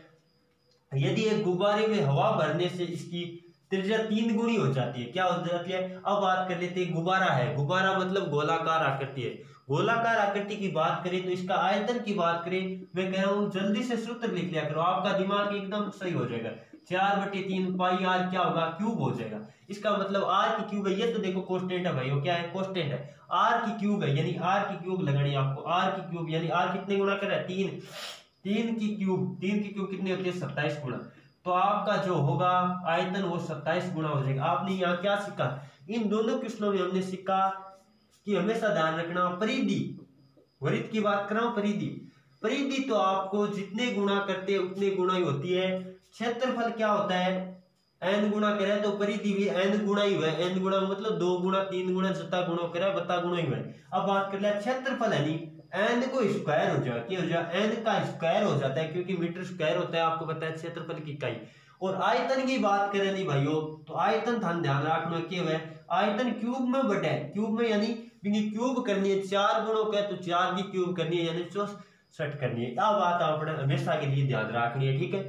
यदि एक गुब्बारे में हवा भरने से इसकी त्रिज्या तीन गुनी हो जाती है, क्या हो जाती है। अब बात कर लेते हैं गुब्बारा है, गुब्बारा मतलब गोलाकार आकृति है, गोलाकार आकृति की बात करें तो इसका आयतन की बात करें, मैं कह रहा हूं जल्दी से सूत्र लिख लिया करो, आपका दिमाग एकदम सही हो जाएगा। चार बटे तीन पाई आर क्या होगा, क्यूब हो जाएगा। इसका मतलब आर की क्यूब है, ये तो देखो कोस्टेंट है भाई, वो क्या है कोस्टेंट है, आर की क्यूब है, यानी आर की क्यूब लगानी आपको, आर की क्यूब यानी आर कितने गुना कर रहा है, तीन, तीन की क्यूब, तीन की क्यूब कितनी होती है, सत्ताईस गुना। तो आपका जो होगा आयतन वो सत्ताईस गुना हो जाएगा। आपने यहाँ क्या सीखा, इन दोनों क्वेश्चनों में हमने सीखा कि हमेशा ध्यान रखना परिधि, वृत्त की बात कर रहा हूं, परिधि, परिधि तो आपको जितने गुणा करते हैं उतने गुणा ही होती है। क्षेत्रफल क्या होता है, एन गुणा करे तो परिधि भी एन गुणा ही हुआ, एन गुणा मतलब दो गुणा तीन गुणा जितना गुणा करे बता गुणा ही हुआ। अब बात कर ले क्षेत्रफल है, नहीं एन को स्क्वायर हो जाए, क्या हो जाए, एन का स्क्वायर हो जाता है, क्योंकि मीटर स्क्वायर होता है, आपको पता है क्षेत्रफल की इकाई। और आयतन की बात करें नहीं भाइयों, तो आयतन ध्यान ध्यान रखना क्या है, आयतन क्यूब में बटा है, क्यूब में यानी क्यूब करनी है, चार गुणों का तो चार की क्यूब करनी है यानी चौसठ करनी है। अब बात आपने हमेशा के लिए ध्यान रखनी है, ठीक है।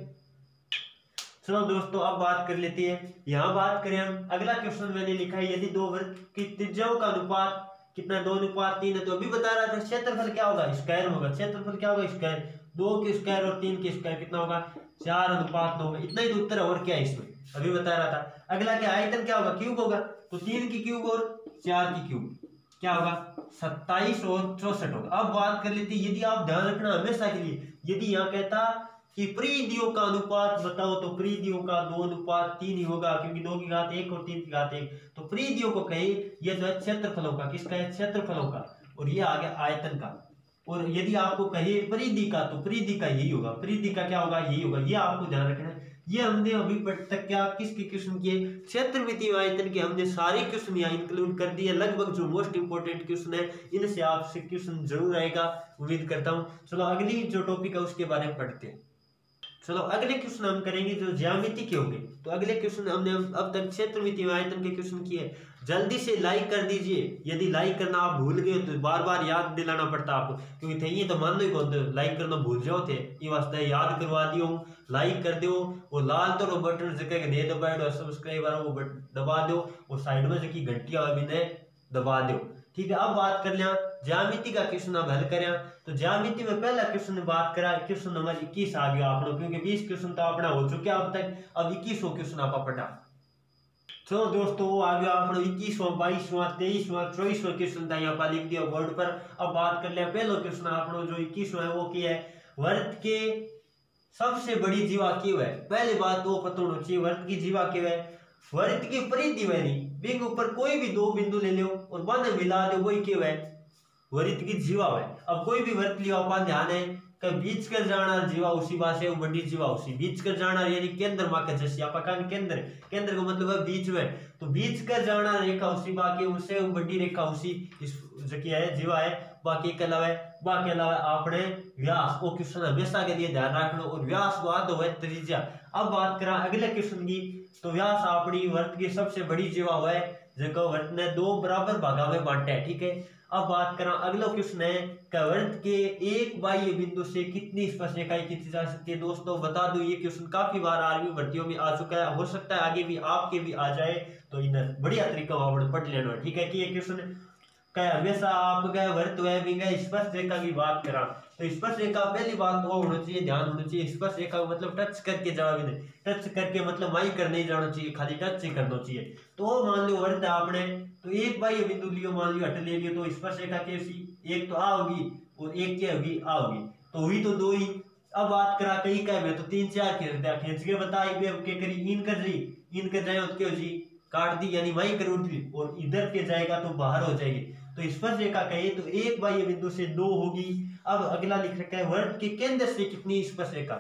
चलो दोस्तों अब बात कर लेते हैं, यहाँ बात करें हम अगला क्वेश्चन मैंने लिखा है, यदि दो वृत्त की त्रिज्याओं का अनुपात कितना, दो अनुपात तीन है, तो अभी बता रहा था क्षेत्रफल क्या होगा, स्क्वायर होगा, क्षेत्रफल क्या होगा स्क्वायर, दो के स्क्वायर और तीन के स्क्वायर कितना होगा, चार अनुपात नौ, इतना ही तो उत्तर है, और क्या है इसमें अभी बता रहा था। अगला क्या आयतन क्या होगा, क्यूब होगा, तो तीन की क्यूब और चार की क्यूब क्या होगा, सत्ताईस और चौसठ होगा। अब बात कर लेते यदि आप ध्यान रखना हमेशा के लिए, यदि यहाँ कहता कि परिधियों का अनुपात बताओ तो परिधियों का दो अनुपात तीन ही होगा, क्योंकि दो की घात एक और तीन की घात एक, तो परिधियों को कहे ये जो है क्षेत्रफलों का, किसका है, क्षेत्रफलों का, और ये आ गया आयतन का। और यदि आपको कहे परिधि का तो परिधि का यही होगा, परिधि का क्या होगा, यही होगा, ये आपको ध्यान रखना है। ये हमने अभी तक क्या किसके क्वेश्चन किए, क्षेत्रफल आयतन के हमने सारे क्वेश्चन यहाँ इंक्लूड कर दिए, लगभग जो मोस्ट इंपोर्टेंट क्वेश्चन है इनसे आपसे क्वेश्चन जरूर आएगा, उम्मीद करता हूँ। चलो अगली जो टॉपिक है उसके बारे में पढ़ते हैं। चलो अगले क्वेश्चन हम करेंगे जो ज्यामिति के होंगे। तो अगले क्वेश्चन हमने अब तक क्षेत्रमिति में आयतन के क्वेश्चन किए। जल्दी से लाइक कर दीजिए, यदि लाइक करना आप भूल गए तो बार बार याद दिलाना पड़ता आपको, क्योंकि थे ये तो मान लो कौन लाइक करना भूल जाओ थे, ये वास्ते याद करवा दियो, लाइक कर दो, वो लाल तो बटन जगह दे दबा सब्सक्राइब वाला वो दबा दो, और साइड में जो घंटी वाली दबा दो, ठीक है। अब बात कर लिया ज्यामिति का क्वेश्चन अब हल करें, तो ज्यामिति में पहला क्वेश्चन बात करा क्वेश्चन नंबर इक्कीस आ गया आप लोग, क्योंकि बीस क्वेश्चन तो अपना हो चुके अब तक, अब इक्कीसवां क्वेश्चन आप पढ़ा। चलो दोस्तों वो आ गया आप इक्कीसवां बाईसवां तेईसवां चौबीसवां क्वेश्चन था यहाँ पर लिख दिया बोर्ड पर। अब बात कर लिया पहला क्वेश्चन आप लोग जो इक्कीसवां है वो क्या है, वर्त के सबसे बड़ी जीवा क्यों है। पहली बात वो पता होना चाहिए वर्त की जीवा क्यों है, वर्त की परिधि वाली बिंदु ऊपर कोई भी दो बिंदु ले लो और बाद में मिला दो, वही क्यों है, वृत्त की जीवा है। अब कोई भी वर्त लिया अपन ध्यान है कि बीच कर जाना जीवा उसी बात से बड़ी जीवा उसी बीच कर जाना, यानी केंद्र माँ का जैसे आप केंद्र, केंद्र का मतलब है बीच में, तो बीच कर जाना रेखा उसी बाकी उससे बड़ी रेखा उसी इस क्या है जीवा है। बाकी के अलावा बाकी अलावा आपने व्यास वो क्वेश्चन हमेशा के लिए ध्यान रखना, और व्यास बात हो त्रिज्या। अब बात करा अगले क्वेश्चन की, तो व्यास अपनी वर्त की सबसे बड़ी जीवा हुआ है जो वर्त ने दो बराबर भागा में बांटा है, ठीक है। अब बात करा अगला क्वेश्चन है कि वर्त के एक बाह्य बिंदु से कितनी स्पर्शरेखाएं खींची जा सकती है। दोस्तों बता दूं ये क्वेश्चन काफी बार आर्मी भर्तियों में आ चुका है, हो सकता है आगे भी आपके भी आ जाए, तो इन्हें बढ़िया तरीका आपने पढ़ लेना, ठीक है। कि ये क्वेश्चन क्या हमेशा आप गए वर्त वह स्पर्श रेखा की बात करा तो स्पर्श रेखा पहली बात वो होना चाहिए, ध्यान होना चाहिए स्पर्श रेखा मतलब टच करके जवाब नहीं, टच करके मतलब माई कर नहीं जाना चाहिए, खाली टच ही करना चाहिए। तो मान लो वर्त आपने तो एक बाह्य बिंदु लियो, मान लियो हट ले लियो, तो स्पर्श रेखा कैसी, एक तो आ होगी और एक क्या होगी, आ होगी, तो हुई तो दो ही। अब बात करा कई का में तो तीन चार खींच दिया, खींच के बताई के करी इन कर रही, इन कर जाए क्या हो जी, काट दी यानी वही कर उठ दी, और इधर के जाएगा तो बाहर हो जाएगी। तो स्पर्श रेखा कहे तो एक बाह्य बिंदु से दो होगी। अब अगला लिख रखा है वर्त के केंद्र से कितनी स्पर्श रेखा।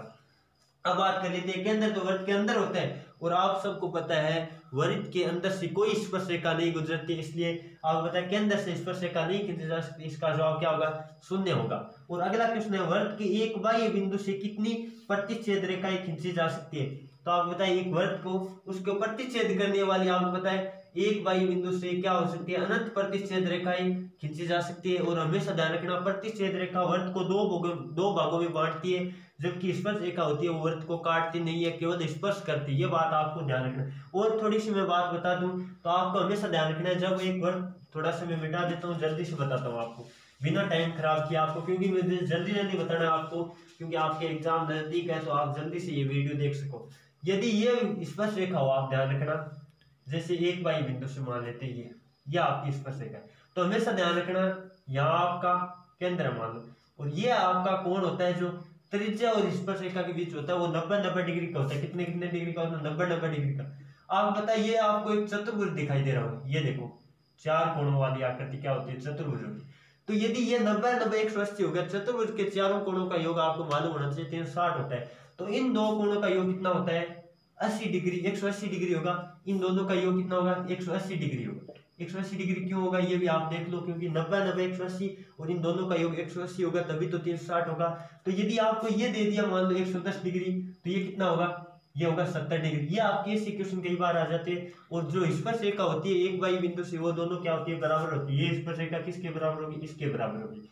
अब बात कर लेते हैं केंद्र, तो वर्त के अंदर होता है और आप सबको पता है वर्त के अंदर से कोई स्पर्श रेखा नहीं गुजरती, इसलिए आप बताए केंद्र से स्पर्श रेखा नहीं खींची जा सकती, इसका जवाब क्या होगा, शून्य होगा। और अगला प्रश्न है वर्त के एक बाह्य बिंदु से कितनी प्रतिच्छेद रेखाएं खींची जा सकती है। तो आप बताइए एक वर्त को उसको प्रतिच्छेद करने वाली आपको बताए एक बाह्य बिंदु से क्या हो सकती है, अनंत प्रतिच्छेद रेखाएं खींची जा सकती है। और हमेशा ध्यान रखना प्रतिच्छेद रेखा वर्त को दो भागों दो भागों में बांटती है, जबकि स्पर्श रेखा होती है वो वर्त को काटती नहीं है, केवल स्पर्श करती है, ये बात आपको ध्यान रखना है। और थोड़ी सी मैं बात बता दूं तो आपको हमेशा ध्यान रखना है, जब एक वर्त थोड़ा सा मैं मिटा देता हूँ, जल्दी से बताता हूँ आपको बिना टाइम खराब किया आपको, क्योंकि मुझे जल्दी जल्दी बताना है आपको, क्योंकि आपके एग्जाम नजदीक है तो आप जल्दी से ये वीडियो देख सको। यदि ये स्पर्श रेखा हो, आप ध्यान रखना, जैसे एक बाई बिंदु से मान लेते हैं ये ये आपकी स्पर्श रेखा है, तो हमेशा ध्यान रखना यहाँ आपका केंद्र मान लो, और ये आपका कोण होता है जो त्रिज्या और स्पर्श रेखा के बीच होता है, वो नब्बे नब्बे डिग्री का होता है। कितने कितने डिग्री का होता है, नब्बे नब्बे डिग्री का। आप बताइए आपको एक चतुर्भुज दिखाई दे रहा हो, ये देखो चार कोणों वाली आकृति क्या होती है, चतुर्भुज होती है। तो यदि ये नब्बे नब्बे एक सौ अस्सी हो गया, चतुर्भुज के चारों कोणों का योग आपको मालूम होना चाहिए तीन सौ साठ होता है, तो इन दो कोणों का योग कितना होता है, अस्सी डिग्री, एक सौ अस्सी डिग्री होगा। इन दोनों का योग कितना होगा, एक सौ अस्सी डिग्री होगा। एक सौ अस्सी डिग्री क्यों होगा ये भी आप देख लो, क्योंकि नब्बे नब्बे एक सौ अस्सी और इन दोनों का योग एक सौ अस्सी होगा, तभी तो तीन सौ साठ होगा। तो यदि आपको ये दे दिया मान लो एक सौ दस डिग्री, तो ये कितना होगा, ये होगा सत्तर डिग्री। ये आपके ऐसे क्वेश्चन कई बार आ जाते हैं। और जो स्पर्श रेखा होती है एक बाई बिंदु से, वो दोनों क्या होती है, बराबर होती है। ये स्पर्श रेखा किसके बराबर होगी, इसके बराबर होगी।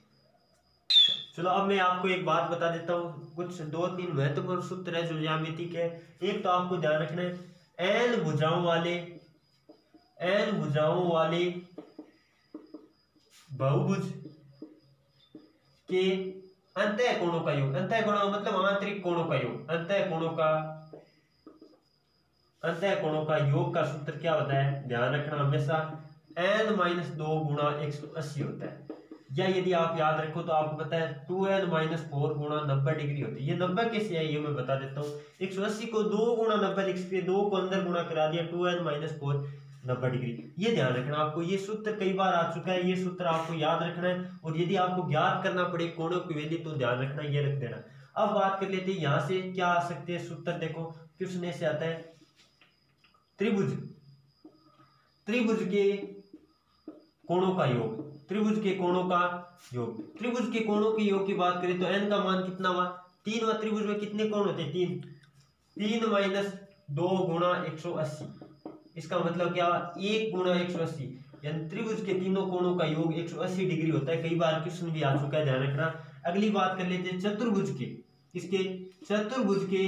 चलो अब मैं आपको एक बात बता देता हूँ, कुछ दो तीन महत्वपूर्ण सूत्र है जो ज्यामिति के। एक तो आपको ध्यान रखना है एन भुजाओं वाले एन भुजाओं वाले बहुभुज के अंतः कोणों का योग, अंतः कोणों मतलब आंतरिक कोणों का योग, अंतः कोणों का अंतः कोणों का योग का सूत्र क्या होता है, ध्यान रखना हमेशा एन माइनस दो गुणा एक सौ अस्सी होता है। या यदि आप याद रखो तो आपको पता है टू एन माइनस फोर गुणा नब्बे डिग्री होती है। ये नब्बे कैसे है ये मैं बता देता हूँ। एक सौ अस्सी को दो गुणा नब्बे लिख सकते, दो को अंदर गुणा करा दिया, टू एन माइनस फोर नब्बे डिग्री। ये ध्यान रखना आपको, ये सूत्र कई बार आ चुका है, ये सूत्र आपको याद रखना है। और यदि आपको ज्ञात करना पड़े कोणों की वैल्यू तो ध्यान रखना ये रख देना। अब बात कर लेते हैं यहाँ से क्या आ सकते हैं सूत्र, देखो क्वेश्चन से आता है त्रिभुज त्रिभुज के कोणों का योग, त्रिभुज के कोणों का योग। त्रिभुज के कोणों के योग की बात करें तो एन का मान कितना हुआ, तीन व त्रिभुज में कितने कोण होते हैं, तीन तीन माइनस दो गुणा एक सौ अस्सी। इसका मतलब क्या, एक गुणा एक सौ अस्सी, यानी त्रिभुज के तीनों कोणों का योग एक सौ अस्सी डिग्री होता है। कई बार क्वेश्चन भी आ चुका है, ध्यान रखना। अगली बात कर लेते हैं चतुर्भुज के, इसके चतुर्भुज के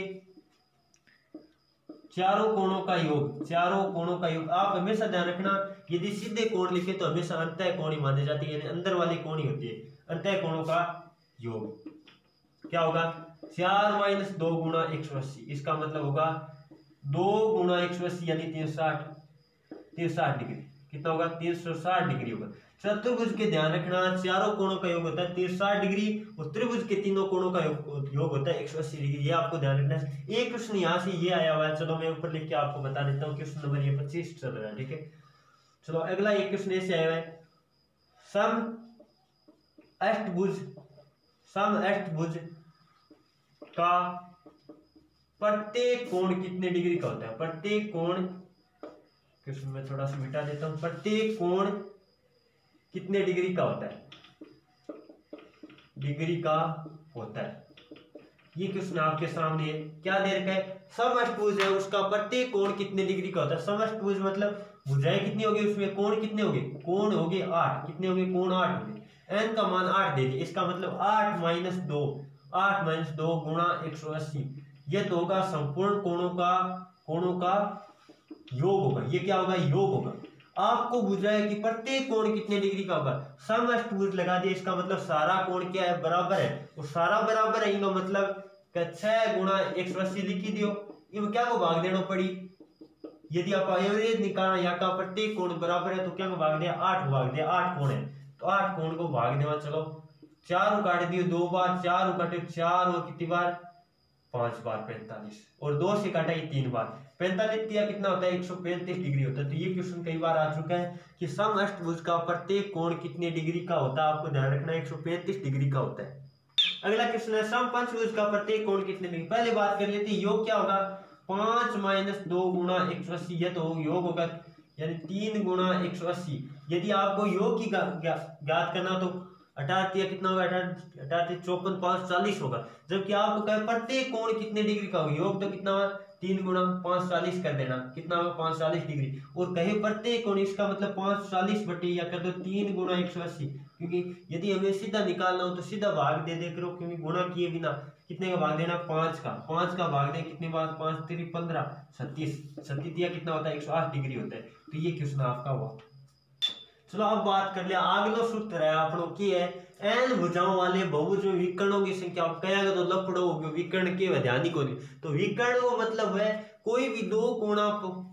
चारों कोणों का योग, चारों कोणों का योग। आप हमेशा ध्यान रखना यदि सीधे कोण लिखे तो हमेशा अंतः कोण ही माने जाती है, यानी अंदर वाली कोण ही होती है। अंतः कोणों का योग क्या होगा, चार माइनस दो गुणा एक सौ अस्सी। इसका मतलब होगा दो गुणा एक सौ अस्सी यानी तीन सौ साठ तीन सौ साठ डिग्री। कितना होगा, तीन सौ साठ डिग्री होगा। चतुर्भुज के ध्यान रखना चारों कोणों का योग होता है तीन सौ साठ डिग्री और त्रिभुज के तीनों कोणों का योग, योग होता है एक सौ अस्सी डिग्री। ये आपको ध्यान रखना है। एक क्वेश्चन यहाँ से ये आया हुआ है, चलो मैं ऊपर लिख के आपको बता देता हूँ। क्वेश्चन नंबर ये पच्चीस चल रहा है, ठीक है। चलो अगला एक क्वेश्चन ऐसे आया हुआ है, सम अष्टभुज सम अष्टभुज का प्रत्येक कोण कितने डिग्री का होता है। प्रत्येक कोण, क्वेश्चन में थोड़ा सा मिटा देता हूं, प्रत्येक कोण कितने डिग्री का होता है, डिग्री का होता है। ये क्वेश्चन आपके सामने है, क्या दे रखा है, समअष्टभुज है उसका प्रत्येक कोण कितने डिग्री का होता है। समअष्टभुज मतलब भुजाएं कितनी होगी, उसमें कोण कितने होंगे, कोण होंगे आठ। कितने होंगे, कोण आठ होंगे। एन का मान आठ दे दिए, इसका मतलब आठ माइनस दो आठ माइनस दो गुणा एक सौ अस्सी। यह तो होगा संपूर्ण कोणों का कोणों का योग होगा। ये क्या होगा, योग होगा। आपको पूछा है कि प्रत्येक कोण कितने डिग्री का होगा, समअष्टभुज लगा दिया, इसका मतलब सारा कोण क्या है, बराबर है। और सारा बराबर है, इनका मतलब छह गुणा एक सौ अस्सी लिखी दियो, इनमें क्या को भाग देना पड़ी, यदि आप एवरेज निकालना यहाँ का प्रत्येक कोण बराबर है तो क्या को भाग दिया, आठ भाग दिया, आठ कोण है तो आठ कोण को भाग देवा। चलो चार काट दियो दो बार, चार काटे चार और कितनी बार, पांच बार पैंतालीस, और दो से काटा ये तीन बार, पैंतालीस दिया कितना होता है, एक सौ पैंतीस डिग्री होता है। तो ये क्वेश्चन कई बार आ चुका है कि समअष्टभुज का प्रत्येक कोण कितने डिग्री का होता है, आपको ध्यान रखना एक सौ पैंतीस डिग्री का होता है। अगला क्वेश्चन है समपंचभुज का प्रत्येक कोण कितने डिग्री। पहले बात कर लेते हैं योग क्या होगा, पांच माइनस दो गुणा एक सौ अस्सी, यह तो योग होगा यानी तीन गुणा एक सौ अस्सी। यदि आपको योग की ज्ञात करना तो अठारह कितना होगा, अठारह चौपन पांच चालीस होगा, जबकि आपको कहे प्रत्येक कोण कितने डिग्री का होगा, योग तो कितना होगा तीन गुणा पांच चालीस कर देना, कितना होगा पांच चालीस डिग्री, और कहे प्रत्येक कोण, इसका मतलब पांच चालीस बटे या कर दो तीन गुणा एक सौ अस्सी, क्योंकि यदि हमें सीधा निकालना हो तो सीधा भाग दे दे करो, क्योंकि गुणा किए बिना कितने का भाग देना, पांच का, पांच का भाग दे कितने बार, पांच तीन पंद्रह, छत्तीस, छत्तीस दिया कितना होता है एक सौ आठ डिग्री होता है। तो ये क्वेश्चन आपका हुआ। चलो अब बात कर लिया अगला सूत्र है आपनो की है, एन भुजाओं वाले बहुभुज में विकर्णों की संख्या, आप कहेंगे तो लफड़ो हो गयो, विकर्ण के ध्यान को नहीं, तो विकर्ण को मतलब है कोई भी दो कोणा,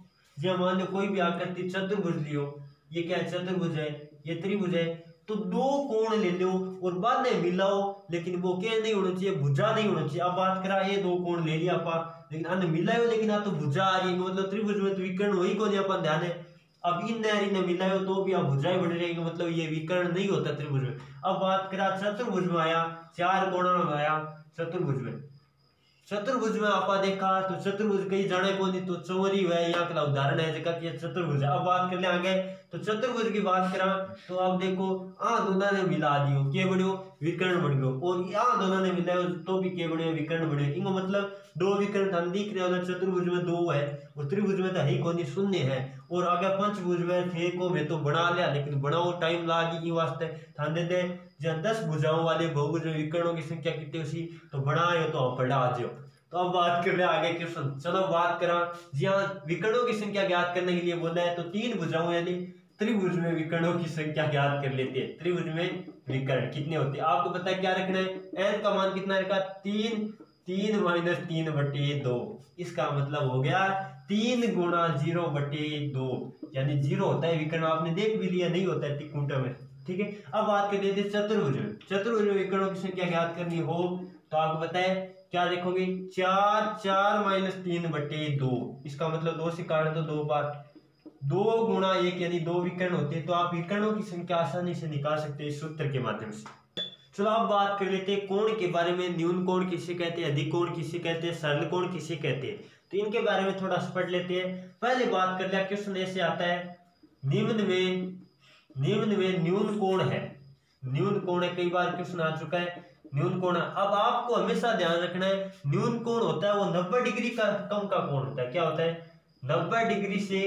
जब मान लो कोई भी आकृति चतुर्भुज लियो, ये क्या है चतुर्भुज है, ये त्रिभुज है, तो दो कोण ले लो और बाद में मिलाओ, लेकिन वो क्या नहीं होना चाहिए, भुजा नहीं होना चाहिए। अब बात करा ये दो कोण ले लिया आप, लेकिन अन्य मिलायो लेकिन आ तो भुजा आ रही, मतलब त्रिभुज में तो विकर्ण वही को नहीं, अपन ध्यान है। अब इन नहरी ने मिलायो तो भी आप भुजाएं बन रहेगी, मतलब ये विकर्ण नहीं होता त्रिभुज में। अब बात करा चतुर्भुज में आया, चार कोणों में आया चतुर्भुज में, चतुर्भुज में आपा देखा तो चतुर्भुज कई जाने को नहीं, तो चौरी है यहाँ का उदाहरण है जगह की चतुर्भुज है। अब बात कर ले आगे, तो चतुर्भुज की बात करा तो आप देखो आ दोनों ने मिला दियो के बनो विकर्ण बन गयो, और यहाँ दोनों ने मिलायो तो भी के बने विकर्ण बने, इनको मतलब दो विकर्ण धन दिख रहे हो, चतुर्भुज में दो है और त्रिभुज में तो ही कोनी शून्य है, और आगे पंचभुज में थे को मैं तो बना लिया, लेकिन बनाओ टाइम लागी वास्ते ध्यान दे दे, जब दस भुजाओं वाले बहुभुज में विकर्णों की संख्या कितनी उसी तो बनाए तो आप पढ़ा आ जाओ। तो अब बात कर रहे आगे क्वेश्चन, चलो बात करा जी हाँ, विकर्णों की संख्या ज्ञात करने के लिए बोला है तो तीन भुजाओं यानी त्रिभुज में विकर्णों की संख्या ज्ञात कर लेते हैं। त्रिभुज में विकर्ण कितने होते हैं आपको पता है, क्या रखना है, एन का मान कितना रखा, तीन, तीन माइनस तीन बटे दो, इसका मतलब हो गया तीन गुणा जीरो बटे दो, यानी जीरो होता है विकर्ण, आपने देख भी लिया नहीं होता है त्रिकोण में, ठीक है। अब बात कर लेते हैं चतुर्भुज में, चतुर्भुज में विकर्णों की संख्या ज्ञात करनी हो तो आपको पता है क्या देखोगे, चार, चार माइनस तीन बटे दो, इसका मतलब दो से काट दो दो बार, दो गुणा एक यानी दो विकर्ण होते हैं, तो आप विकर्णों की संख्या आसानी से निकाल सकते हैं इस सूत्र के माध्यम से। चलो अब बात कर लेते हैं कोण के बारे में, न्यून कोण किसे कहते हैं, अधिक कोण किसे कहते हैं, सरल कोण किसे कहते हैं, तो इनके बारे में थोड़ा पढ़ लेते हैं। पहले बात कर लिया, क्वेश्चन ऐसे आता है, निम्न में निम्न में न्यून कोण है, न्यून कोण है, कई बार क्वेश्चन आ चुका है न्यून कोण। अब आपको हमेशा ध्यान रखना है न्यून कोण होता है वो नब्बे डिग्री का कम का कोण होता है, क्या होता है, नब्बे डिग्री से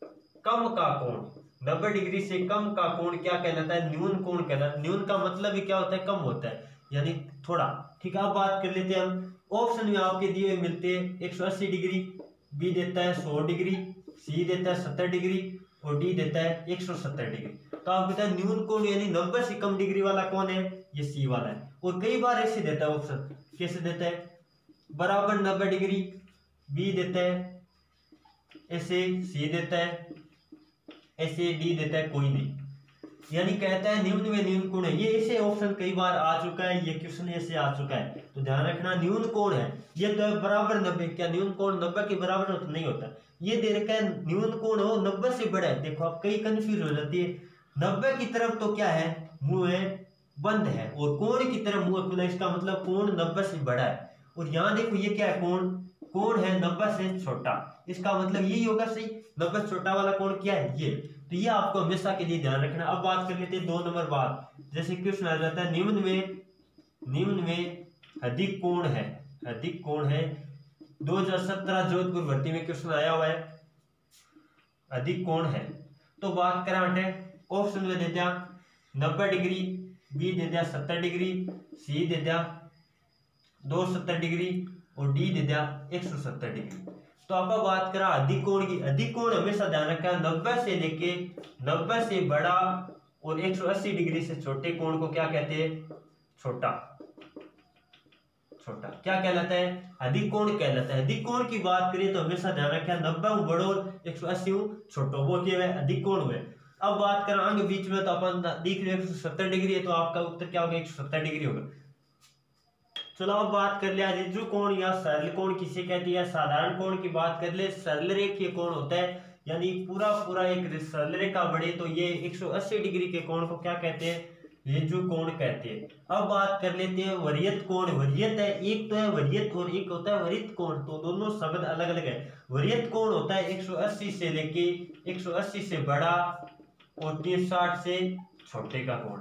कम का कोण, नब्बे डिग्री से कम का कोण क्या कहलाता है, न्यून कोण कहलाता है। न्यून का मतलब ही क्या होता है, कम होता है यानी थोड़ा, ठीक है। अब बात कर लेते हैं हम, ऑप्शन में आपके दिए हुए मिलते हैं एक सौ अस्सी डिग्री, बी देता है सौ डिग्री, सी देता है सत्तर डिग्री और डी देता है एक सौ सत्तर डिग्री। तो आप कहते हैं न्यून कोण यानी नब्बे से कम डिग्री वाला कौन है, ये सी वाला है। और कई बार ऐसे देता है ऑप्शन, कैसे देता है, बराबर नब्बे डिग्री, बी देता है ऐसे, सी देता है ऐसे, डी देता है कोई नहीं, यानी कहता है निम्न में न्यून कोण है। ये ऐसे ऑप्शन कई बार आ चुका है, ये क्वेश्चन ऐसे आ चुका है, तो ध्यान रखना न्यून कोण है ये तो बराबर नब्बे, क्या न्यून कोण नब्बे के बराबर हो तो नहीं होता, ये दे रखा है न्यून कोण हो नब्बे से बड़ा है। देखो आप कई कंफ्यूज हो जाती है, नब्बे की तरफ तो क्या है, मुंह है बंद है, और कोण की तरफ मुंह खुला, इसका मतलब कोण नब्बे से बड़ा है। और यहाँ देखो ये क्या है, कोण कोण है नब्बे से छोटा, इसका मतलब यही होगा सही, नब्बे से छोटा वाला कोण क्या है ये, तो ये आपको हमेशा के लिए ध्यान रखना। अब बात कर लेते हैं दो नंबर बात, जैसे क्वेश्चन आ जाता है निम्न में निम्न में अधिक कोण है, अधिक कोण है, दो हजार सत्रह जोधपुर भर्ती में क्वेश्चन आया हुआ है, अधिक कोण है। तो बात करा हटे, ऑप्शन में दे दिया नब्बे डिग्री, बी दे दिया सत्तर डिग्री, सी दे दिया दो सौ सत्तर डिग्री और डी दे दिया एक सौ सत्तर डिग्री। तो आप बात करा अधिक कोण की। अधिक कोण हमेशा ध्यान रखा नब्बे से लेके नब्बे से बड़ा और एक सौ अस्सी डिग्री से छोटे कोण को क्या कहते हैं? छोटा। छोटा क्या कहलाता है? अधिक कोण कहलाता है। अधिक कोण की बात करें तो हमेशा ध्यान रखें नब्बे बड़ो और एक सौ अस्सी छोटो, वो क्या है? अधिक कोण हुए। अब बात करें आगे बीच में तो अपन देख रहे एक सौ सत्तर डिग्री है, तो आपका उत्तर क्या होगा? एक सौ सत्तर डिग्री होगा। चलो अब बात कर लिया रिजु कोण या सरल कोण किसे कहती है? साधारण कोण की बात कर ले, सरल रेखीय कोण होता है, यानी पूरा पूरा एक सरल रेखा बढ़े तो ये एक सौ अस्सी डिग्री के कोण को क्या कहते हैं? रिजु कोण कहते हैं। अब बात कर लेते हैं वरीयत कोण। वरीयत है, एक तो है वरीयत और एक होता है वरित कोण, तो दोनों शब्द अलग अलग है। वरीयत कोण होता है एक सौ अस्सी से लेके एक सौ अस्सी से बड़ा और तीन सौ साठ से छोटे का कोण।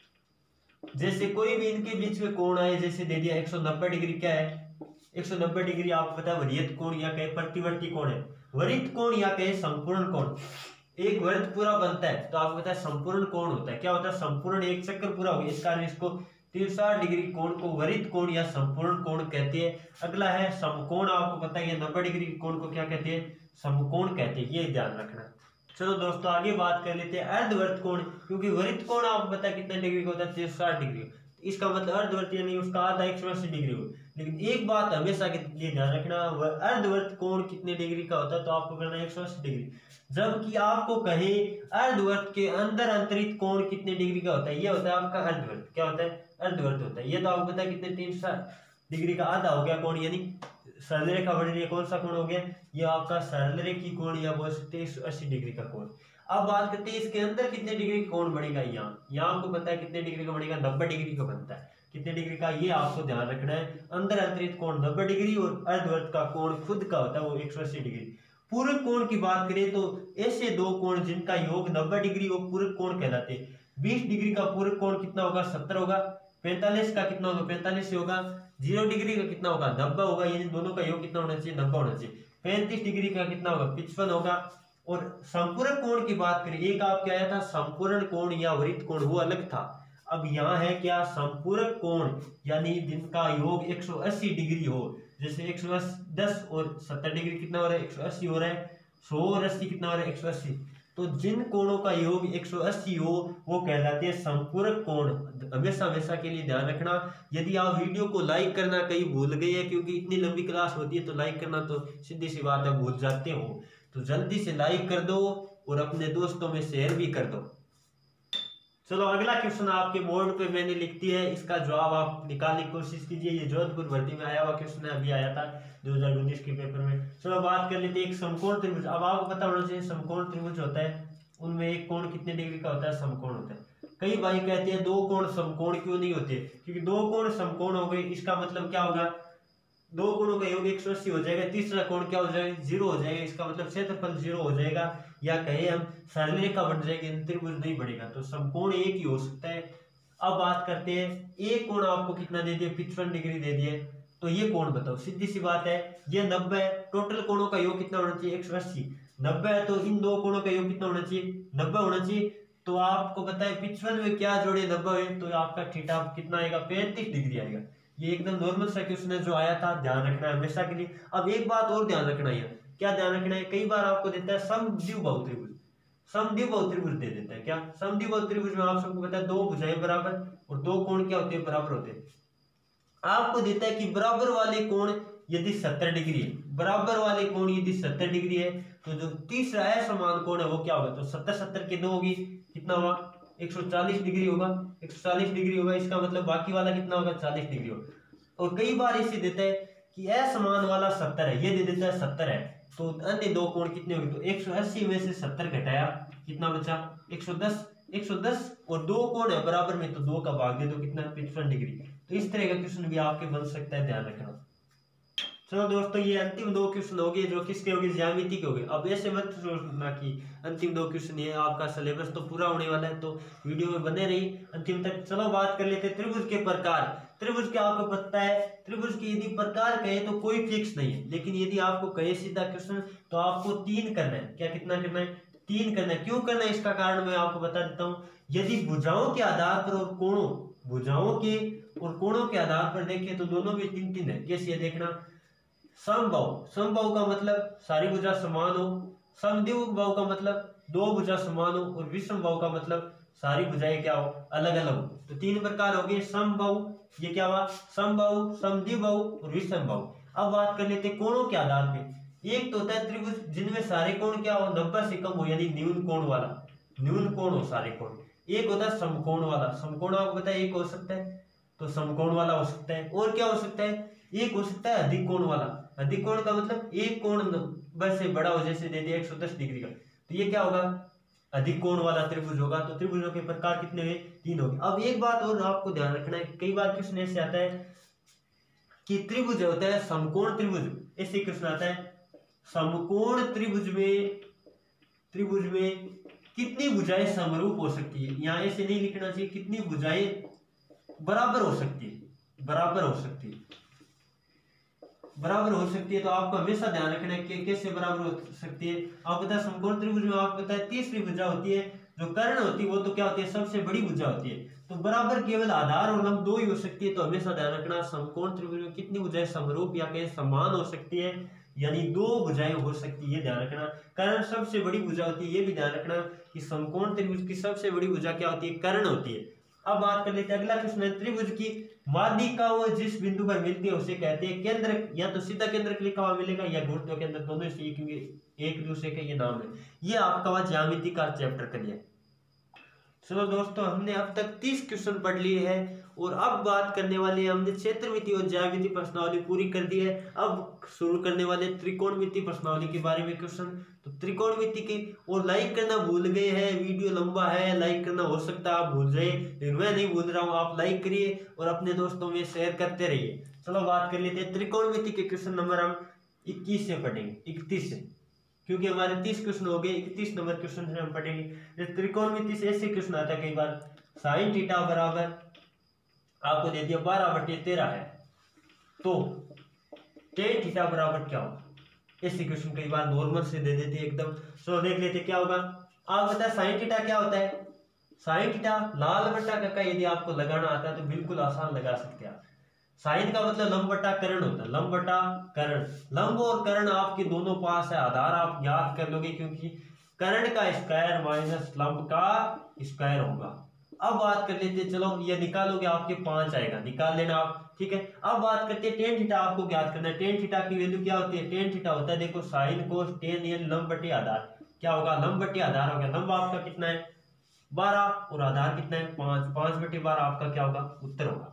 जैसे कोई भी इनके बीच में कोण आए, जैसे दे दिया एक सौ नब्बे डिग्री, क्या है? एक सौ नब्बे डिग्री आपको पता है वरीयत कोण या कहे प्रतिवर्ती कोण है। वरित कोण या कहे संपूर्ण कोण। एक वृत्त पूरा बनता है तो आपको पता है संपूर्ण कोण होता है। क्या होता है? संपूर्ण एक चक्कर पूरा हो गया, इस कारण इसको तीन सौ साठ डिग्री कोण को वरित कोण या संपूर्ण कोण कहते हैं। अगला है समकोण। आपको पता है नब्बे डिग्री कोण को क्या कहते हैं? समकोण कहते हैं, ये ध्यान रखना। चलो दोस्तों आगे बात कर लेते हैं अर्धवर्त कोण, क्योंकि वरित कोण आपको पता है कितने डिग्री का होता है? तीन सौ साठ डिग्री। इसका मतलब अर्धवर्त यानी उसका आधा एक सौ अस्सी डिग्री हो। लेकिन एक बात हमेशा के लिए ध्यान रखना, अर्धवर्त कोण कितने डिग्री का होता है? तो आपको करना है एक सौ अस्सी डिग्री। जबकि आपको कहे अर्धवर्त के अंदर अंतरित कोण कितने डिग्री का होता है? ये होता है आपका अर्धवर्त। क्या होता है? अर्धवर्त होता है। ये तो आपको पता है कितने तीन सौ डिग्री का आधा हो गया कोण, यानी सरल रेखा बढ़ रही है। कौन सा कोण हो गया? ये आपका सरल रेखी कोण या बोल सकते हैं एक सौ अस्सी डिग्री का कोण। अब बात करते हैं इसके अंदर कितने डिग्री का कोण बढ़ेगा। यहाँ यहाँ आपको पता है कितने डिग्री का बढ़ेगा? नब्बे डिग्री का बनता है। कितने डिग्री का? ये आपको ध्यान रखना है। अंदर अंतरित कोण नब्बे डिग्री और अर्धवर्त का कोण खुद का होता है वो एक सौ अस्सी डिग्री। पूरक कोण की बात करें तो ऐसे दो कोण जिनका योग नब्बे डिग्री वो पूरक कोण कहलाते हैं। बीस डिग्री का पूरक कोण कितना होगा? सत्तर होगा। पैंतालीस का कितना होगा? पैंतालीस होगा। जीरो डिग्री का कितना होगा? नब्बे होगा, यानी दोनों का योग कितना होना चाहिए? नब्बे होना चाहिए। पैंतीस डिग्री का कितना होगा? पचपन होगा। और संपूर्ण कोण की बात करें, एक आपके आया था संपूर्ण कोण या वृत्त कोण, वो अलग था। अब यहाँ है क्या? संपूर्ण कोण, यानी जिनका योग एक सौ अस्सी डिग्री हो। जैसे एक सौ दस और सत्तर डिग्री कितना हो रहा है? एक सौ अस्सी हो रहा है। सौ और अस्सी कितना हो रहा है? एक सौ अस्सी। तो जिन कोणों का योग एक सौ अस्सी हो वो कहलाते हैं संपूरक कोण। हमेशा हमेशा के लिए ध्यान रखना। यदि आप वीडियो को लाइक करना कहीं भूल गए हैं, क्योंकि इतनी लंबी क्लास होती है तो लाइक करना तो सीधी सी बात है भूल जाते हो, तो जल्दी से लाइक कर दो और अपने दोस्तों में शेयर भी कर दो। चलो अगला क्वेश्चन आपके बोर्ड पे मैंने लिख दिया है, इसका जवाब आप निकालने की कोशिश कीजिए। ये जोधपुर भर्ती में आया हुआ क्वेश्चन है, अभी आया था दो हज़ार उन्नीस के पेपर में। चलो बात कर लेते हैं एक समकोण त्रिभुज। अब आपको पता होना चाहिए समकोण त्रिभुज होता है उनमें एक कोण कितने डिग्री का होता है? समकोण होता है। कई भाई कहते हैं दो कोण समकोण क्यों नहीं होते? क्योंकि दो कोण समकोण हो गए, इसका मतलब क्या होगा? दो कोणों का योग एक सौ अस्सी हो जाएगा, तीसरा कोण क्या हो जाएगा? जीरो हो जाएगा। इसका मतलब क्षेत्रफल जीरो हो जाएगा, या कहे हम सरल रेखा बन जाएगी, त्रिभुज नहीं बढ़ेगा। तो समकोण एक ही हो सकता है। अब बात करते हैं एक कोण आपको कितना दे दिया? पचपन डिग्री दे दिए, तो ये कोण बताओ। सीधी सी बात है, ये नब्बे है। टोटल कोणों का योग कितना होना चाहिए? एक सौ अस्सी। नब्बे है तो इन दो कोणों का योग कितना होना चाहिए? नब्बे होना चाहिए। तो आपको पता है पचपन में क्या जोड़े नब्बे है, तो आपका थीटा कितना आएगा? पैंतीस डिग्री आएगा। ये एकदम नॉर्मल सा क्वेश्चन है जो आया था, ध्यान रखना है हमेशा के लिए। अब एक बात और ध्यान रखना है, क्या ध्यान रखना है? कई बार आपको देता है समद्विबाहु त्रिभुज। समद्विबाहु त्रिभुज दे देता है। क्या समद्विबाहु त्रिभुज में आप सबको पता है दो भुजाएं बराबर और दो कोण क्या होते हैं? बराबर होते हैं। आपको देता है कि बराबर वाले कोण यदि सत्तर डिग्री है, बराबर वाले कोण यदि सत्तर डिग्री है, तो जो तीसरा असमान कोण है वो क्या होगा? तो सत्तर सत्तर के दो होगी, कितना होगा? एक सौ चालीस डिग्री होगा। एक सौ चालीस डिग्री होगा, इसका मतलब बाकी वाला कितना होगा? चालीस डिग्री होगा। और कई बार इसे देता है कि असमान वाला सत्तर है, ये दे देता है सत्तर है, तो अन्य दो कोण कितने होंगे? तो एक सौ अस्सी में से सत्तर घटाया, कितना बचा? एक सौ दस। एक सौ दस और दो कोण है बराबर में, तो दो का भाग दे दो, कितना? पचपन डिग्री। तो इस तरह का क्वेश्चन भी आपके बन सकता है, ध्यान रखना। चलो दोस्तों ये अंतिम दो क्वेश्चन हो गए जो किसके हो गए? ज्यामिति के हो गए। अब ऐसे मत सोचना कि अंतिम दो क्वेश्चन ये आपका सिलेबस तो पूरा होने वाला है, तो वीडियो में बने रही अंतिम तक। चलो बात कर लेते हैं त्रिभुज के प्रकार। त्रिभुज के आपको पता है, त्रिभुज के यदि प्रकार कहे तो कोई फिक्स नहीं है, लेकिन यदि आपको कहे सीधा क्वेश्चन तो आपको तीन करना है। क्या कितना करना है? तीन करना है। क्यों करना है इसका कारण मैं आपको बता देता हूँ। यदि भुजाओं के आधार पर और कोणों, भुजाओं के और कोणों के आधार पर देखें तो दोनों में तीन तीन है। कैसे देखना? समबाहु, समबाहु का मतलब सारी भुजा समान हो। समद्विबाहु बाहु का मतलब दो भुजा समान हो। और विषम बाहु का मतलब सारी भुजाएं क्या हो, अलग अलग हो। तो तीन प्रकार हो गए समबाहु, ये क्या हुआ, समबाहु, समद्विबाहु और विषम बाहु। अब बात कर लेते हैं कोणों के आधार पे। एक तो होता है त्रिभुज जिनमें सारे कोण क्या हो, नब्बे से कम हो, यानी न्यून कोण वाला, न्यून कोण हो सारे कोण। एक होता है समकोण वाला, समकोण आपको पता है एक हो सकता है, तो समकोण वाला हो सकता है। और क्या हो सकता है, एक हो सकता है अधिक कोण वाला। अधिक कोण का मतलब एक कोण नब्बे से बड़ा हो, जैसे दे दिया एक सौ दस डिग्री का, तो ये क्या होगा, अधिक कोण वाला त्रिभुज होगा। तो त्रिभुजों के प्रकार कितने हुए, तीन हो गए। अब एक बात और आपको ध्यान रखना है, कई बार क्वेश्चन ऐसे आता है कि त्रिभुज होता है समकोण त्रिभुज, ऐसे क्वेश्चन आता है समकोण त्रिभुज में, त्रिभुज में कितनी भुजाएं समरूप हो सकती है। यहाँ ऐसे नहीं लिखना चाहिए, कितनी भुजाएं बराबर हो सकती है, बराबर हो सकती है, बराबर हो सकती है। तो आपको हमेशा ध्यान रखना है कि कैसे बराबर हो सकती है। आप पता है समकोण त्रिभुज में आपको पता है तीसरी भुजा होती है, जो कर्ण होती है वो तो क्या होती है, सबसे बड़ी भुजा होती है। तो बराबर केवल आधार और लंब दो ही हो सकती है। तो हमेशा ध्यान रखना समकोण त्रिभुज में कितनी भुजाएं समरूप या कहीं समान हो सकती है, यानी दो भुजाएं हो सकती है, ध्यान रखना। कर्ण सबसे बड़ी भुजा होती है, ये भी ध्यान रखना कि समकोण त्रिभुज की सबसे बड़ी भुजा क्या होती है, कर्ण होती है। अब बात कर लेते हैं अगला क्वेश्चन है, त्रिभुज की माध्यिकाओं जिस बिंदु पर मिलती है उसे कहते हैं केंद्र। या तो सीधा केंद्र लिखा हुआ मिलेगा या गुरुत्व केंद्र, दोनों से, क्योंकि एक दूसरे का ये नाम है। ये आपका वह ज्यामिति का चैप्टर कर लिया। चलो दोस्तों, हमने अब तक तीस क्वेश्चन पढ़ लिए हैं और अब बात करने वाले हैं, हमने क्षेत्रमिति और ज्यामिति प्रश्नावली पूरी कर दी है। अब शुरू करने वाले त्रिकोणमिति प्रश्नावली के बारे में क्वेश्चन। तो त्रिकोणमिति की, और लाइक करना भूल गए हैं, वीडियो लंबा है, लाइक करना हो सकता है आप भूल जाए, लेकिन मैं नहीं भूल रहा हूँ। आप लाइक करिए और अपने दोस्तों में शेयर करते रहिए। चलो बात कर लेते हैं त्रिकोणमिति के क्वेश्चन नंबर हम इक्कीस से पढ़ेंगे, इकतीस से, क्योंकि हमारे तीस क्वेश्चन हो गए, इकतीस नंबर क्वेश्चन से हम पढ़ेंगे। त्रिकोणमिति से ऐसे क्वेश्चन आता है कई बार, साइन थीटा बराबर आपको दे दिया बारह बटे तेरह है, तो टेन थीटा बराबर क्या होगा, ऐसे क्वेश्चन कई बार नॉर्मल से दे देते एकदम। सो देख लेते क्या होगा। आप बताए साइन थीटा क्या होता है, साइन थीटा लाल बट्टा का यदि आपको लगाना आता है तो बिल्कुल आसान लगा सकते हैं आप। साइन का मतलब लंब बटा कर्ण होता है, लंब बटा कर्ण। लंब और कर्ण आपके दोनों पास है, आधार आप याद कर लोगे, क्योंकि कर्ण का स्क्वायर माइनस लंब का स्क्वायर होगा। अब बात कर लेते हैं, चलो ये निकालोगे आपके पांच आएगा, निकाल लेना आप, ठीक है। अब बात करते हैं टेन थीटा, आपको ज्ञात करना है टेन थीटा की वैल्यू क्या होती है। टेन थीटा होता है, देखो साइन कोस टेन, ये लंब बटे आधार, क्या होगा, लंब बटे आधार हो गया। लंब आपका कितना है बारह और आधार कितना है पांच, पांच बटे बारह आपका क्या होगा, उत्तर होगा।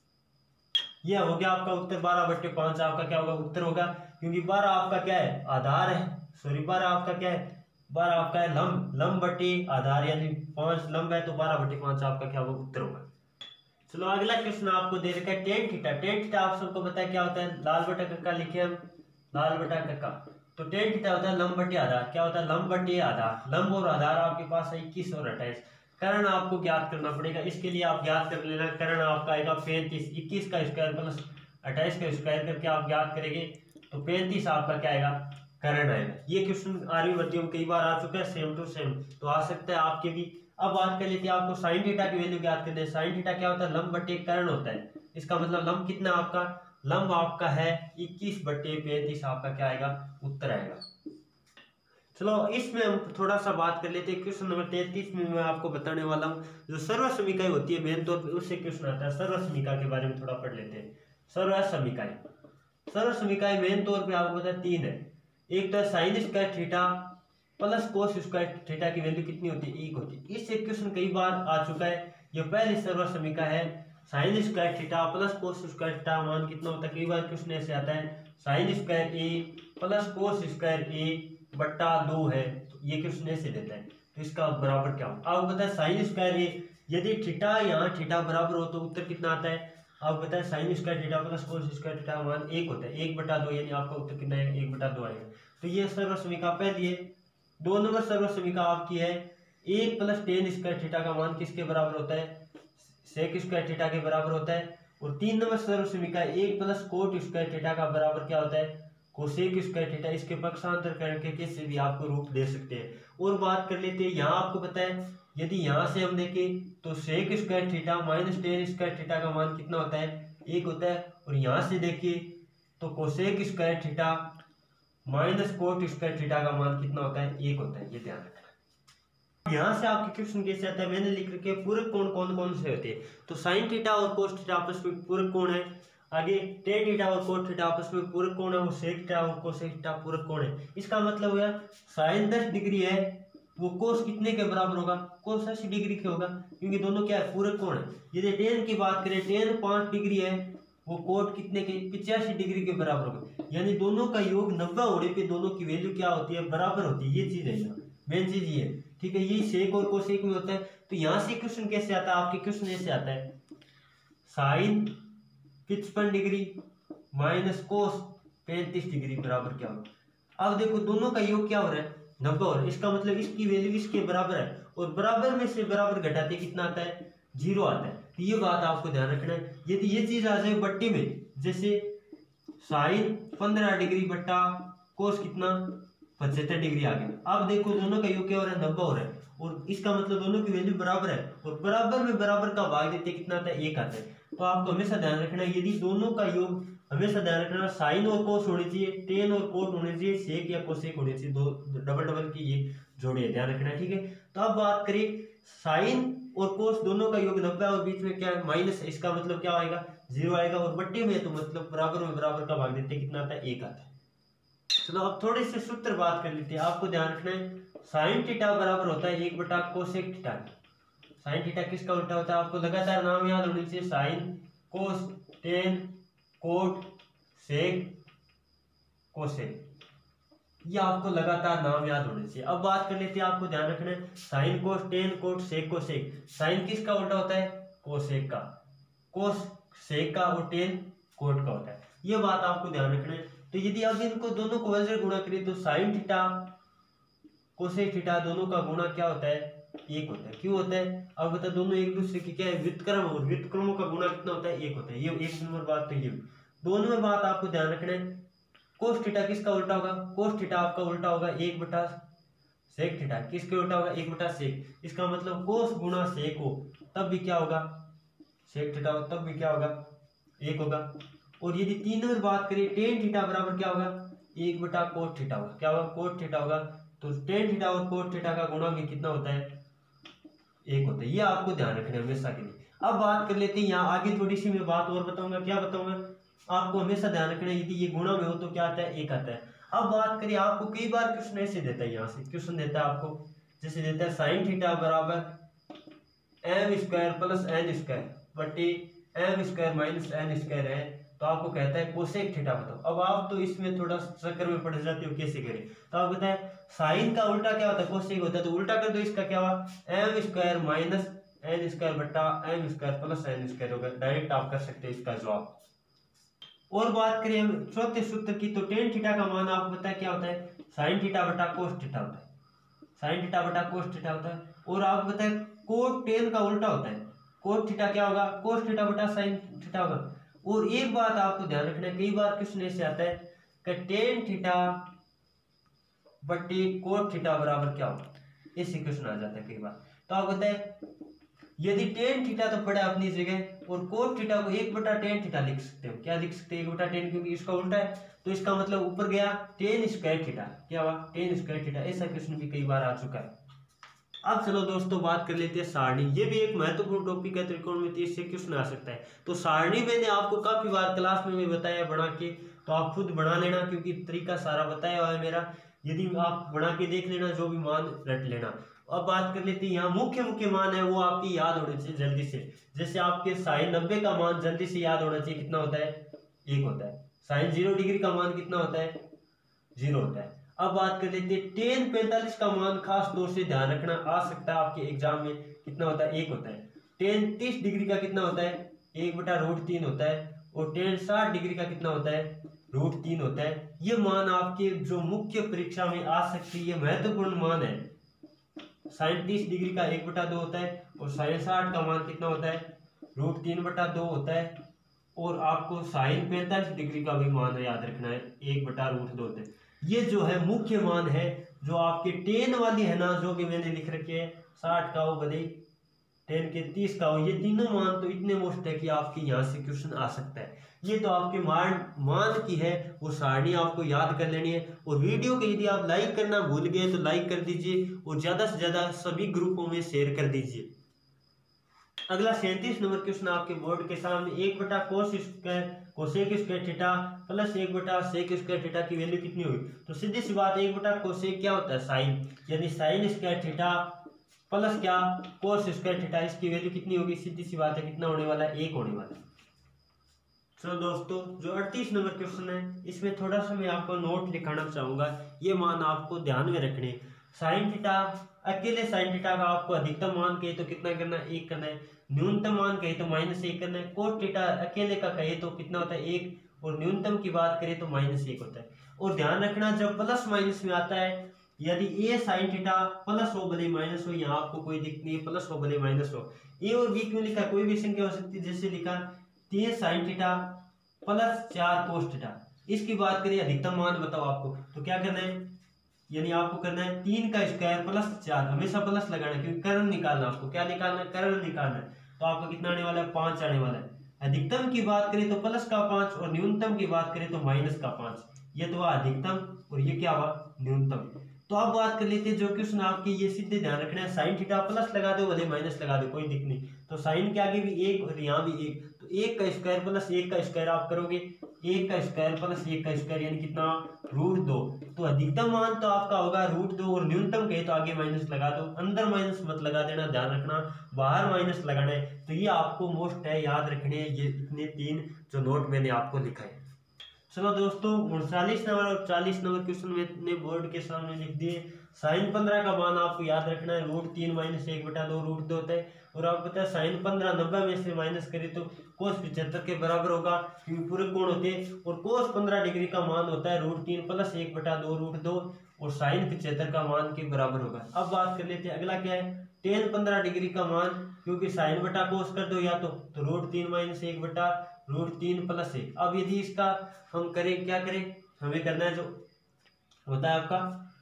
यह हो गया आपका उत्तर, बारह बट्टे पांच आपका क्या होगा, उत्तर होगा। क्योंकि बारह आपका क्या है, आधार है, सॉरी बारह आपका क्या है, बारह आपका है लंब, लंब बटे आधार, यानी पांच लंब है तो बारह बटे पांच आपका क्या होगा, उत्तर होगा। चलो अगला क्वेश्चन आपको दे रखा है टेन थीटा। टेन थीटा आप सबको पता है क्या होता है, लाल बटा कक्का लिखे हम, लाल बटा कक्का। तो टेन थीटा होता है लंब बटे आधार, क्या होता है, लंब बटे आधार। लंब और आधार आपके पास है इक्कीस और अट्ठाईस। कर्ण आपको ज्ञात करना पड़ेगा, इसके लिए आप ज्ञात कर लेना, कर्ण आपका आएगा पैंतीस, इक्कीस का स्क्वायर प्लस अट्ठाईस का स्क्वायर करके आप ज्ञात करेंगे तो पैंतीस आपका क्या आएगा, कर्ण आएगा। ये क्वेश्चन आर्यभट्टियों में कई बार आ चुका है, सेम टू सेम, तो आ सकता है आपके भी। अब बात कर लेते हैं, आपको साइन थीटा की वैल्यू ज्ञात करनी है। साइन थीटा क्या होता है, लंब बटे कर्ण होता है। इसका मतलब लंब कितना आपका, लंब आपका है इक्कीस बटे पैंतीस, आपका क्या आएगा, उत्तर आएगा। चलो इसमें हम थोड़ा सा बात कर लेते हैं। क्वेश्चन नंबर तैंतीस में मैं आपको बताने वाला हूँ जो सर्वसमीकाएं होती है मेन तौर पर, उससे क्वेश्चन आता है। सर्वसमीका के बारे में थोड़ा पढ़ लेते हैं। सर्वसमीकाएं, सर्वसमीकाएं मेन तौर पे आपको पता है तीन है। एक तो sine square theta plus cos square theta की वैल्यू कितनी होती है, एक होती है। इससे क्वेश्चन कई बार आ चुका है। ये पहली सर्वसमीका है, sine square theta plus cos square theta मान कितना होता है। कई बार क्वेश्चन ऐसे आता है sine square A plus cos square A बट्टा दो है, तो ये क्वेश्चन ऐसे देता है, तो इसका बराबर क्या हो। आप बताए साइन स्क्वायर ए, यदि थीटा यहाँ थीटा बराबर हो तो उत्तर कितना आता है। आप बताए sine square theta plus cos square theta मान एक होता है, एक बटा दो, यानी आपका उत्तर कितना है, एक बटा दो आएगा। तो ये सर्वसमीका पहली है। दो नंबर सर्वसमीका आपकी है एक प्लस टेन स्क्वायर थीटा का मान किसके बराबर होता है, सेक स्क्वायर थीटा के बराबर होता है। और तीन नंबर सर्वसमीका एक प्लस कोट स्क्वायर थीटा का बराबर क्या होता है, कोसेक स्क्वायर थीटा। इसके पक्षांतर करके किसी भी आपको रूप दे सकते हैं। और बात कर लेते हैं, यहाँ आपको पता है यदि यहाँ से हम देखें तो sec square theta minus tan square theta का मान कितना होता है, एक होता है। और यहाँ से देखिए तो cosec square theta minus cot square theta का मान कितना होता है, एक होता है। ये ध्यान रखना। यहाँ से आपके क्वेश्चन कैसे आता है, मैंने लिख रखे पूरक कोण कौन कौन से होते हैं। तो साइन थीटा और कोस थीटा आपस में पूरक कोण है। आगे टेन थीटा और कोट थीटा आपस में पूरक कोण है, वो सेक थीटा और कोसेक थीटा पूरक कोण है। इसका मतलब हुआ साइन दस डिग्री है, वो कोस कितने के बराबर होगा, कोस अस्सी डिग्री के होगा, क्योंकि दोनों क्या है, पूरक कोण है। यदि टेन की बात करें, टेन पाँच डिग्री है, वो कोट कितने के, पिचासी डिग्री के बराबर होगा। यानी दोनों का योग नब्बे होने पे दोनों की वैल्यू क्या होती है, बराबर होती है। ये चीज है यहाँ मेन चीज ये, ठीक है। ये सेक और कोसेक में होता है। तो यहाँ से क्वेश्चन कैसे आता है, आपके क्वेश्चन ऐसे आता है, साइन पचपन डिग्री माइनस कोस पैंतीस डिग्री बराबर क्या होगा। अब देखो दोनों का योग क्या हो रहा है, नब्बे हो रहा है। इसका मतलब इसकी वैल्यू इसके बराबर है, और बराबर में से बराबर घटाते कितना आता है, जीरो आता है। तो ये बात आपको ध्यान रखना है। यदि ये चीज आ जाए बट्टी में, जैसे साइन पंद्रह डिग्री बट्टा कोस कितना पचहत्तर डिग्री आ गया। अब देखो दोनों का योग क्या हो रहा है, नब्बे हो रहा है, और इसका मतलब दोनों की वैल्यू बराबर है, और बराबर में बराबर का भाग देते कितना आता है, एक आता है। तो आपको हमेशा ध्यान रखना है, यदि दोनों का योग, हमेशा ध्यान रखना साइन और कोस होने चाहिए, टेन और कोट होने चाहिए, सेक या कोसेक होने चाहिए, दो डबल डबल की ये जोड़े, ध्यान रखना है, ठीक है। तो अब बात करें, साइन और कोस दोनों का योग नब्बे और बीच में क्या है, माइनस, इसका मतलब क्या आएगा, जीरो आएगा, और बट्टे में तो मतलब बराबर में बराबर का भाग देते कितना आता है, एक आता है। चलो अब थोड़े से सूत्र बात कर लेते हैं। आपको ध्यान रखना है, साइन थीटा बराबर होता है एक बटा कोसेक थीटा। साइन थीटा किसका उल्टा होता है, आपको लगातार नाम याद होने चाहिए, sine cos tan cot sec cosec, ये आपको लगातार नाम याद होने चाहिए। अब बात कर लेते हैं, आपको ध्यान रखना है, sine cos tan cot sec cosec. Sine किसका उल्टा होता है, कोसेक का, कोस सेक का, और टेन कोट का होता है। ये बात आपको ध्यान रखना है। तो यदि अब इनको दोनों को वज्र गुणा करें, तो साइन थीटा कोसेक थीटा दोनों का गुणा क्या होता है, एक होता है। क्यों होता है, अब बता, दोनों एक दूसरे की क्या है, व्युत्क्रम, और व्युत्क्रमों का गुणा कितना होता है, एक होता है। ये एक नंबर बात। तो ये दो नंबर बात आपको ध्यान रखना है, कोस थीटा किसका उल्टा होगा, कोस थीटा आपका उल्टा होगा एक बटा सेक थीटा। किसके उल्टा होगा, एक बटा सेक। इसका मतलब कोस गुणा सेक हो तब भी क्या होगा, सेक थीटा हो तब भी क्या होगा, एक होगा। और यदि तीन नंबर बात करें, टेन थीटा बराबर क्या होगा, एक बटा कोट थीटा होगा। क्या होगा, कोट थीटा होगा। तो टेन थीटा और कोट थीटा का गुणा भी कितना होता है, एक होता है। ये आपको ध्यान रखना है हमेशा के लिए। अब बात कर लेते हैं, यहाँ आगे थोड़ी सी मैं बात और बताऊंगा। क्या बताऊंगा, आपको हमेशा ध्यान रखना है, यदि ये गुणा में हो तो क्या आता है, एक आता है। अब बात करिए, आपको कई बार क्वेश्चन ऐसे देता है, यहाँ से क्वेश्चन देता है आपको, जैसे देता है साइन थीटा बराबर m square plus n square बटे m square minus n square है, तो आपको कहता है कोसेक थीटा बताओ। अब आप तो इसमें थोड़ा चक्कर में पड़ जाते हो, कैसे करें। तो आप बताएं, साइन का उल्टा क्या होता है, कोसेक होता है, तो उल्टा कर दो, इसका क्या हुआ, m square minus n square बट्टा m square plus n square होगा। डायरेक्ट आप कर सकते हैं इसका जवाब। और बात करें हम चौथे सूत्र की, तो टेन थीटा का मान आपको पता है क्या होता है, साइन थीटा बटा कोस थीटा होता है। साइन थीटा बटा कोस थीटा होता है। और आपको पता है कोट टेन का उल्टा होता है, कोट थीटा क्या होगा, कोस थीटा बटा साइन थीटा होगा। और एक बात आपको ध्यान रखना है, कई बार क्वेश्चन ऐसे आता है कि टेन थीटा बटे कोट थीटा बराबर क्या होगा, ऐसे क्वेश्चन आ जाता है कई बार। तो आप बताए, यदि टेन थीटा तो पड़ा अपनी जगह, और कोट थीटा को एक बटा टेन थीटा लिख सकते हो। क्या लिख सकते हैं, एक बटा टेन, क्योंकि इसका उल्टा है, तो इसका मतलब ऊपर गया टेन स्क्वायर थीटा, क्या हुआ, टेन स्क्वायर थीटा। ऐसा क्वेश्चन भी कई बार आ चुका है। अब चलो दोस्तों बात कर लेते हैं सारणी। ये भी एक महत्वपूर्ण टॉपिक है त्रिकोणमिति, इससे क्वेश्चन आ सकता है। तो सारणी मैंने आपको काफी बार क्लास में भी बताया बना के, तो आप खुद बना लेना, क्योंकि तरीका सारा बताया हुआ है मेरा। यदि आप बना के देख लेना, जो भी मान रट लेना। अब बात कर लेते हैं, यहाँ मुख्य मुख्य मान है वो आपकी याद होने चाहिए जल्दी से। जैसे आपके साइन नब्बे का मान जल्दी से याद होना चाहिए, कितना होता है, एक होता है। साइन जीरो डिग्री का मान कितना होता है, जीरो होता है। अब बात कर लेते हैं, टेन पैंतालीस का मान खास तौर से ध्यान रखना, आ सकता है आपके एग्जाम में, कितना होता है, एक होता है। टेन तीस डिग्री का कितना होता है, एक बटा रूट तीन होता है। और टेन साठ डिग्री का कितना होता है, रूट तीन होता है। ये मान आपके जो मुख्य परीक्षा में आ सकती है, महत्वपूर्ण मान है। साइन तीस डिग्री का एक बटा दो होता है, और साइन साठ का मान कितना होता है, रूट तीन बटा दो होता है। और आपको साइन पैंतालीस डिग्री का भी मान याद रखना है, एक बटा रूट दो होता है। ये जो है मुख्य मान है, जो आपके टेन वाली है ना, जो भी मैंने लिख रखे हैं, साठ का हो बदे टेन के तीस का हो, ये तीनों मान तो इतने मोस्ट है कि आपके यहाँ से क्वेश्चन आ सकता है। ये तो आपके मान मान की है, वो सारणी आपको याद कर लेनी है। और वीडियो के यदि आप लाइक करना भूल गए तो लाइक कर दीजिए और ज़्यादा से ज़्यादा सभी ग्रुपों में शेयर कर दीजिए। अगला सैंतीस नंबर क्वेश्चन आपके बोर्ड के सामने, एक बटा cos square cosec square theta plus एक बटा सेक स्क्वायर थीटा की वैल्यू कितनी होगी। तो सीधी सी बात, एक बटा कोसेक क्या होता है, साइन, यानी साइन स्क्वायर थीटा प्लस क्या कोस स्क्वायर थीटा, इसकी वैल्यू कितनी होगी, सीधी सी बात है कितना होने वाला है, एक होने वाला है। चलो दोस्तों, जो अड़तीस नंबर क्वेश्चन है इसमें थोड़ा सा मैं आपको नोट दिखाना चाहूंगा, ये मान आपको ध्यान में रखने। साइन थीटा, अकेले साइन थीटा का आपको अधिकतम मान कहे तो कितना करना है, एक करना है। न्यूनतम मान कहे तो माइनस एक करना है। कोस थीटा अकेले का कहे तो कितना होता है, एक, और न्यूनतम की बात करें तो माइनस एक होता है। और ध्यान रखना, जब प्लस माइनस में आता है, यदि ए साइन थीटा प्लस हो भले माइनस हो, यहाँ आपको कोई दिक्कत नहीं है, प्लस हो भले माइनस हो। ए और बी क्यों लिखा, कोई भी संख्या हो सकती है, जैसे लिखा तीन साइन थीटा प्लस चार कोस थीटा। इसकी बात करें अधिकतम मान बताओ आपको, तो क्या करना है, यानी आपको करना है तीन का स्क्वायर प्लस चार, हमेशा प्लस लगाना है क्योंकि कर्ण निकालना, आपको क्या निकालना है, कर्ण निकालना है। तो आपका कितना आने वाला है, पांच आने वाला है। अधिकतम की बात करें तो प्लस का पांच और न्यूनतम की बात करें तो माइनस का पांच। ये तो हुआ अधिकतम और ये क्या हुआ, न्यूनतम। तो अब बात कर लेते हैं जो क्वेश्चन आपके, ये सीधे ध्यान रखना है, साइन थीटा प्लस लगा दो भले माइनस लगा दो, कोई दिक्कत नहीं। तो साइन के आगे भी एक और यहाँ भी एक, तो एक का स्क्वायर प्लस एक का स्क्वायर आप करोगे, एक का स्क्वायर प्लस एक का स्क्वायर यानी कितना, रूट दो। तो अधिकतम मान तो आपका होगा रूट दो, और न्यूनतम कहे तो आगे माइनस लगा दो, अंदर माइनस मत लगा देना, ध्यान रखना बाहर माइनस लगाना है। तो ये आपको मोस्ट है, याद रखने हैं ये इतने तीन जो नोट मैंने आपको लिखा है। चलो दोस्तों, उनचालीस नंबर और चालीस नंबर क्वेश्चन मैंने बोर्ड के सामने लिख दिए। साइन पंद्रह का मान आपको याद रखना है, रूट तीन माइनस एक बटा दो रूट दो होता है। और आपको पता है साइन पंद्रह नब्बे में से माइनस करे तो कोस पिछहत्तर के बराबर होगा, क्योंकि पूरे कोण होते हैं। और कोस पंद्रह डिग्री का मान होता है रूट तीन प्लस एक बटा दो रूट दो, और साइन पिछहत्तर का मान के बराबर होगा। अब बात कर लेते हैं, अगला क्या है, टेन पंद्रह डिग्री का मान, क्योंकि साइन बटा कोस कर दो या तो, तो रूट तीन माइनस एक बटा रूट तीन प्लस एक। अब यदि इसका हम करें, क्या करें, हमें करना है जो होता है आपका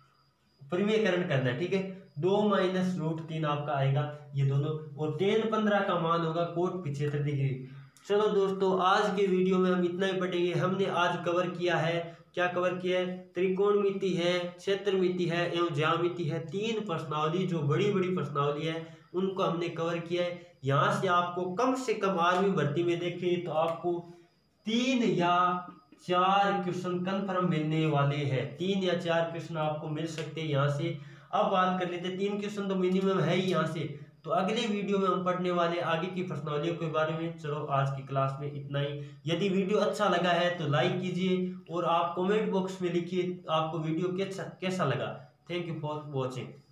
परिमेयकरण करना है, ठीक है। दो माइनस रूट तीन आपका आएगा ये दोनों, और टेन पंद्रह का मान होगा कोट पिछहत्तर डिग्री। चलो दोस्तों, आज के वीडियो में हम इतना ही पढ़ेंगे। हमने आज कवर किया है, क्या कवर किया है, त्रिकोणमिति है, क्षेत्रमिति है एवं ज्यामिति है। तीन प्रश्नावली जो बड़ी बड़ी प्रश्नावली है उनको हमने कवर किया है। यहाँ से आपको कम से कम आर्मी भर्ती में देखें तो आपको तीन या चार क्वेश्चन कंफर्म मिलने वाले हैं, तीन या चार क्वेश्चन आपको मिल सकते हैं यहाँ से। अब बात कर लेते हैं, तीन क्वेश्चन तो मिनिमम है ही यहाँ से। तो अगले वीडियो में हम पढ़ने वाले आगे की प्रश्नावलियों के बारे में। चलो आज की क्लास में इतना ही। यदि वीडियो अच्छा लगा है तो लाइक कीजिए और आप कमेंट बॉक्स में लिखिए आपको वीडियो कैसा कैसा लगा। Thank you for watching.